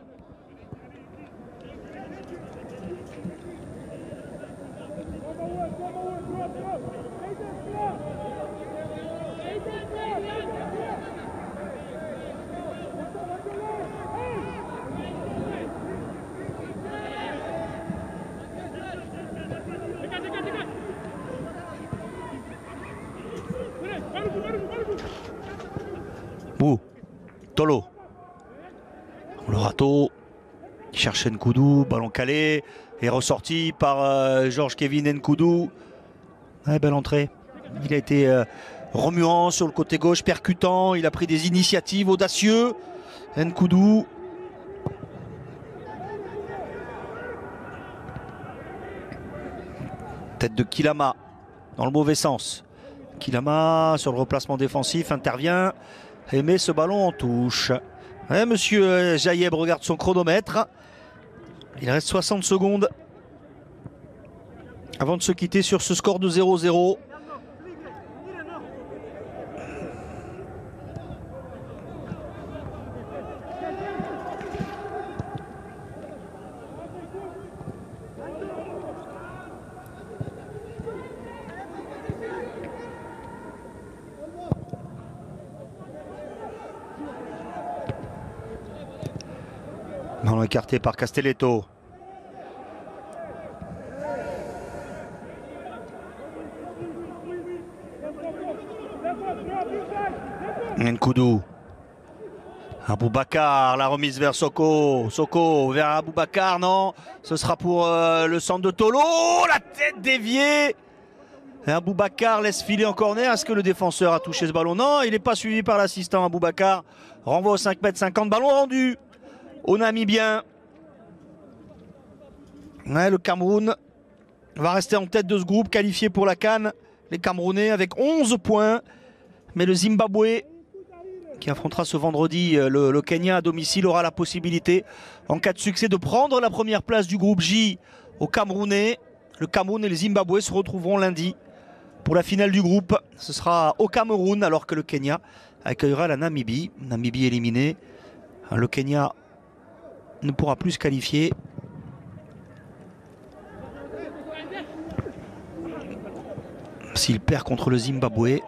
Tonto qui cherche Nkoudou, ballon calé et ressorti par Georges Kevin Nkoudou. Ouais, belle entrée. Il a été remuant sur le côté gauche, percutant. Il a pris des initiatives audacieux. Nkoudou. Tête de Kilama dans le mauvais sens. Kilama sur le replacement défensif intervient et met ce ballon en touche. Ouais, monsieur Jaïeb regarde son chronomètre. Il reste 60 secondes avant de se quitter sur ce score de 0-0. Ballon écarté par Castelletto. Nkoudou. Aboubacar, la remise vers Soko. Soko vers Aboubacar, non. Ce sera pour le centre de Tolo. La tête déviée. Et Aboubacar laisse filer en corner. Est-ce que le défenseur a touché ce ballon? Non, il n'est pas suivi par l'assistant. Aboubacar renvoie au 5,50 m. Ballon rendu au Namibien. Ouais, le Cameroun va rester en tête de ce groupe, qualifié pour la CAN. Les Camerounais avec 11 points. Mais le Zimbabwe, qui affrontera ce vendredi le Kenya à domicile, aura la possibilité, en cas de succès, de prendre la première place du groupe J au Camerounais. Le Cameroun et le Zimbabwe se retrouveront lundi pour la finale du groupe. Ce sera au Cameroun, alors que le Kenya accueillera la Namibie. Namibie éliminée. Le Kenya ne pourra plus se qualifier. S'il perd contre le Zimbabwe.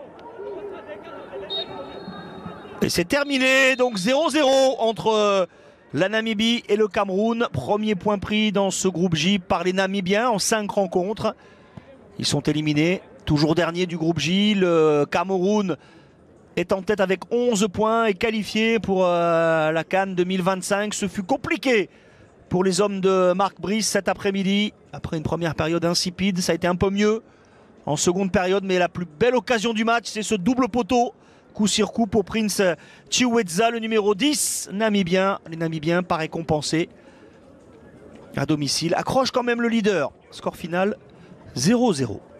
Et c'est terminé, donc 0-0 entre la Namibie et le Cameroun. Premier point pris dans ce groupe J par les Namibiens en 5 rencontres. Ils sont éliminés, toujours dernier du groupe J. Le Cameroun est en tête avec 11 points et qualifié pour la CAN 2025. Ce fut compliqué pour les hommes de Marc Brice cet après-midi. Après une première période insipide, ça a été un peu mieux en seconde période. Mais la plus belle occasion du match, c'est ce double poteau. Coup sur coup pour Prince Chiweza, le numéro 10 namibien. Les Namibiens pas récompensés à domicile. Accroche quand même le leader. Score final 0-0.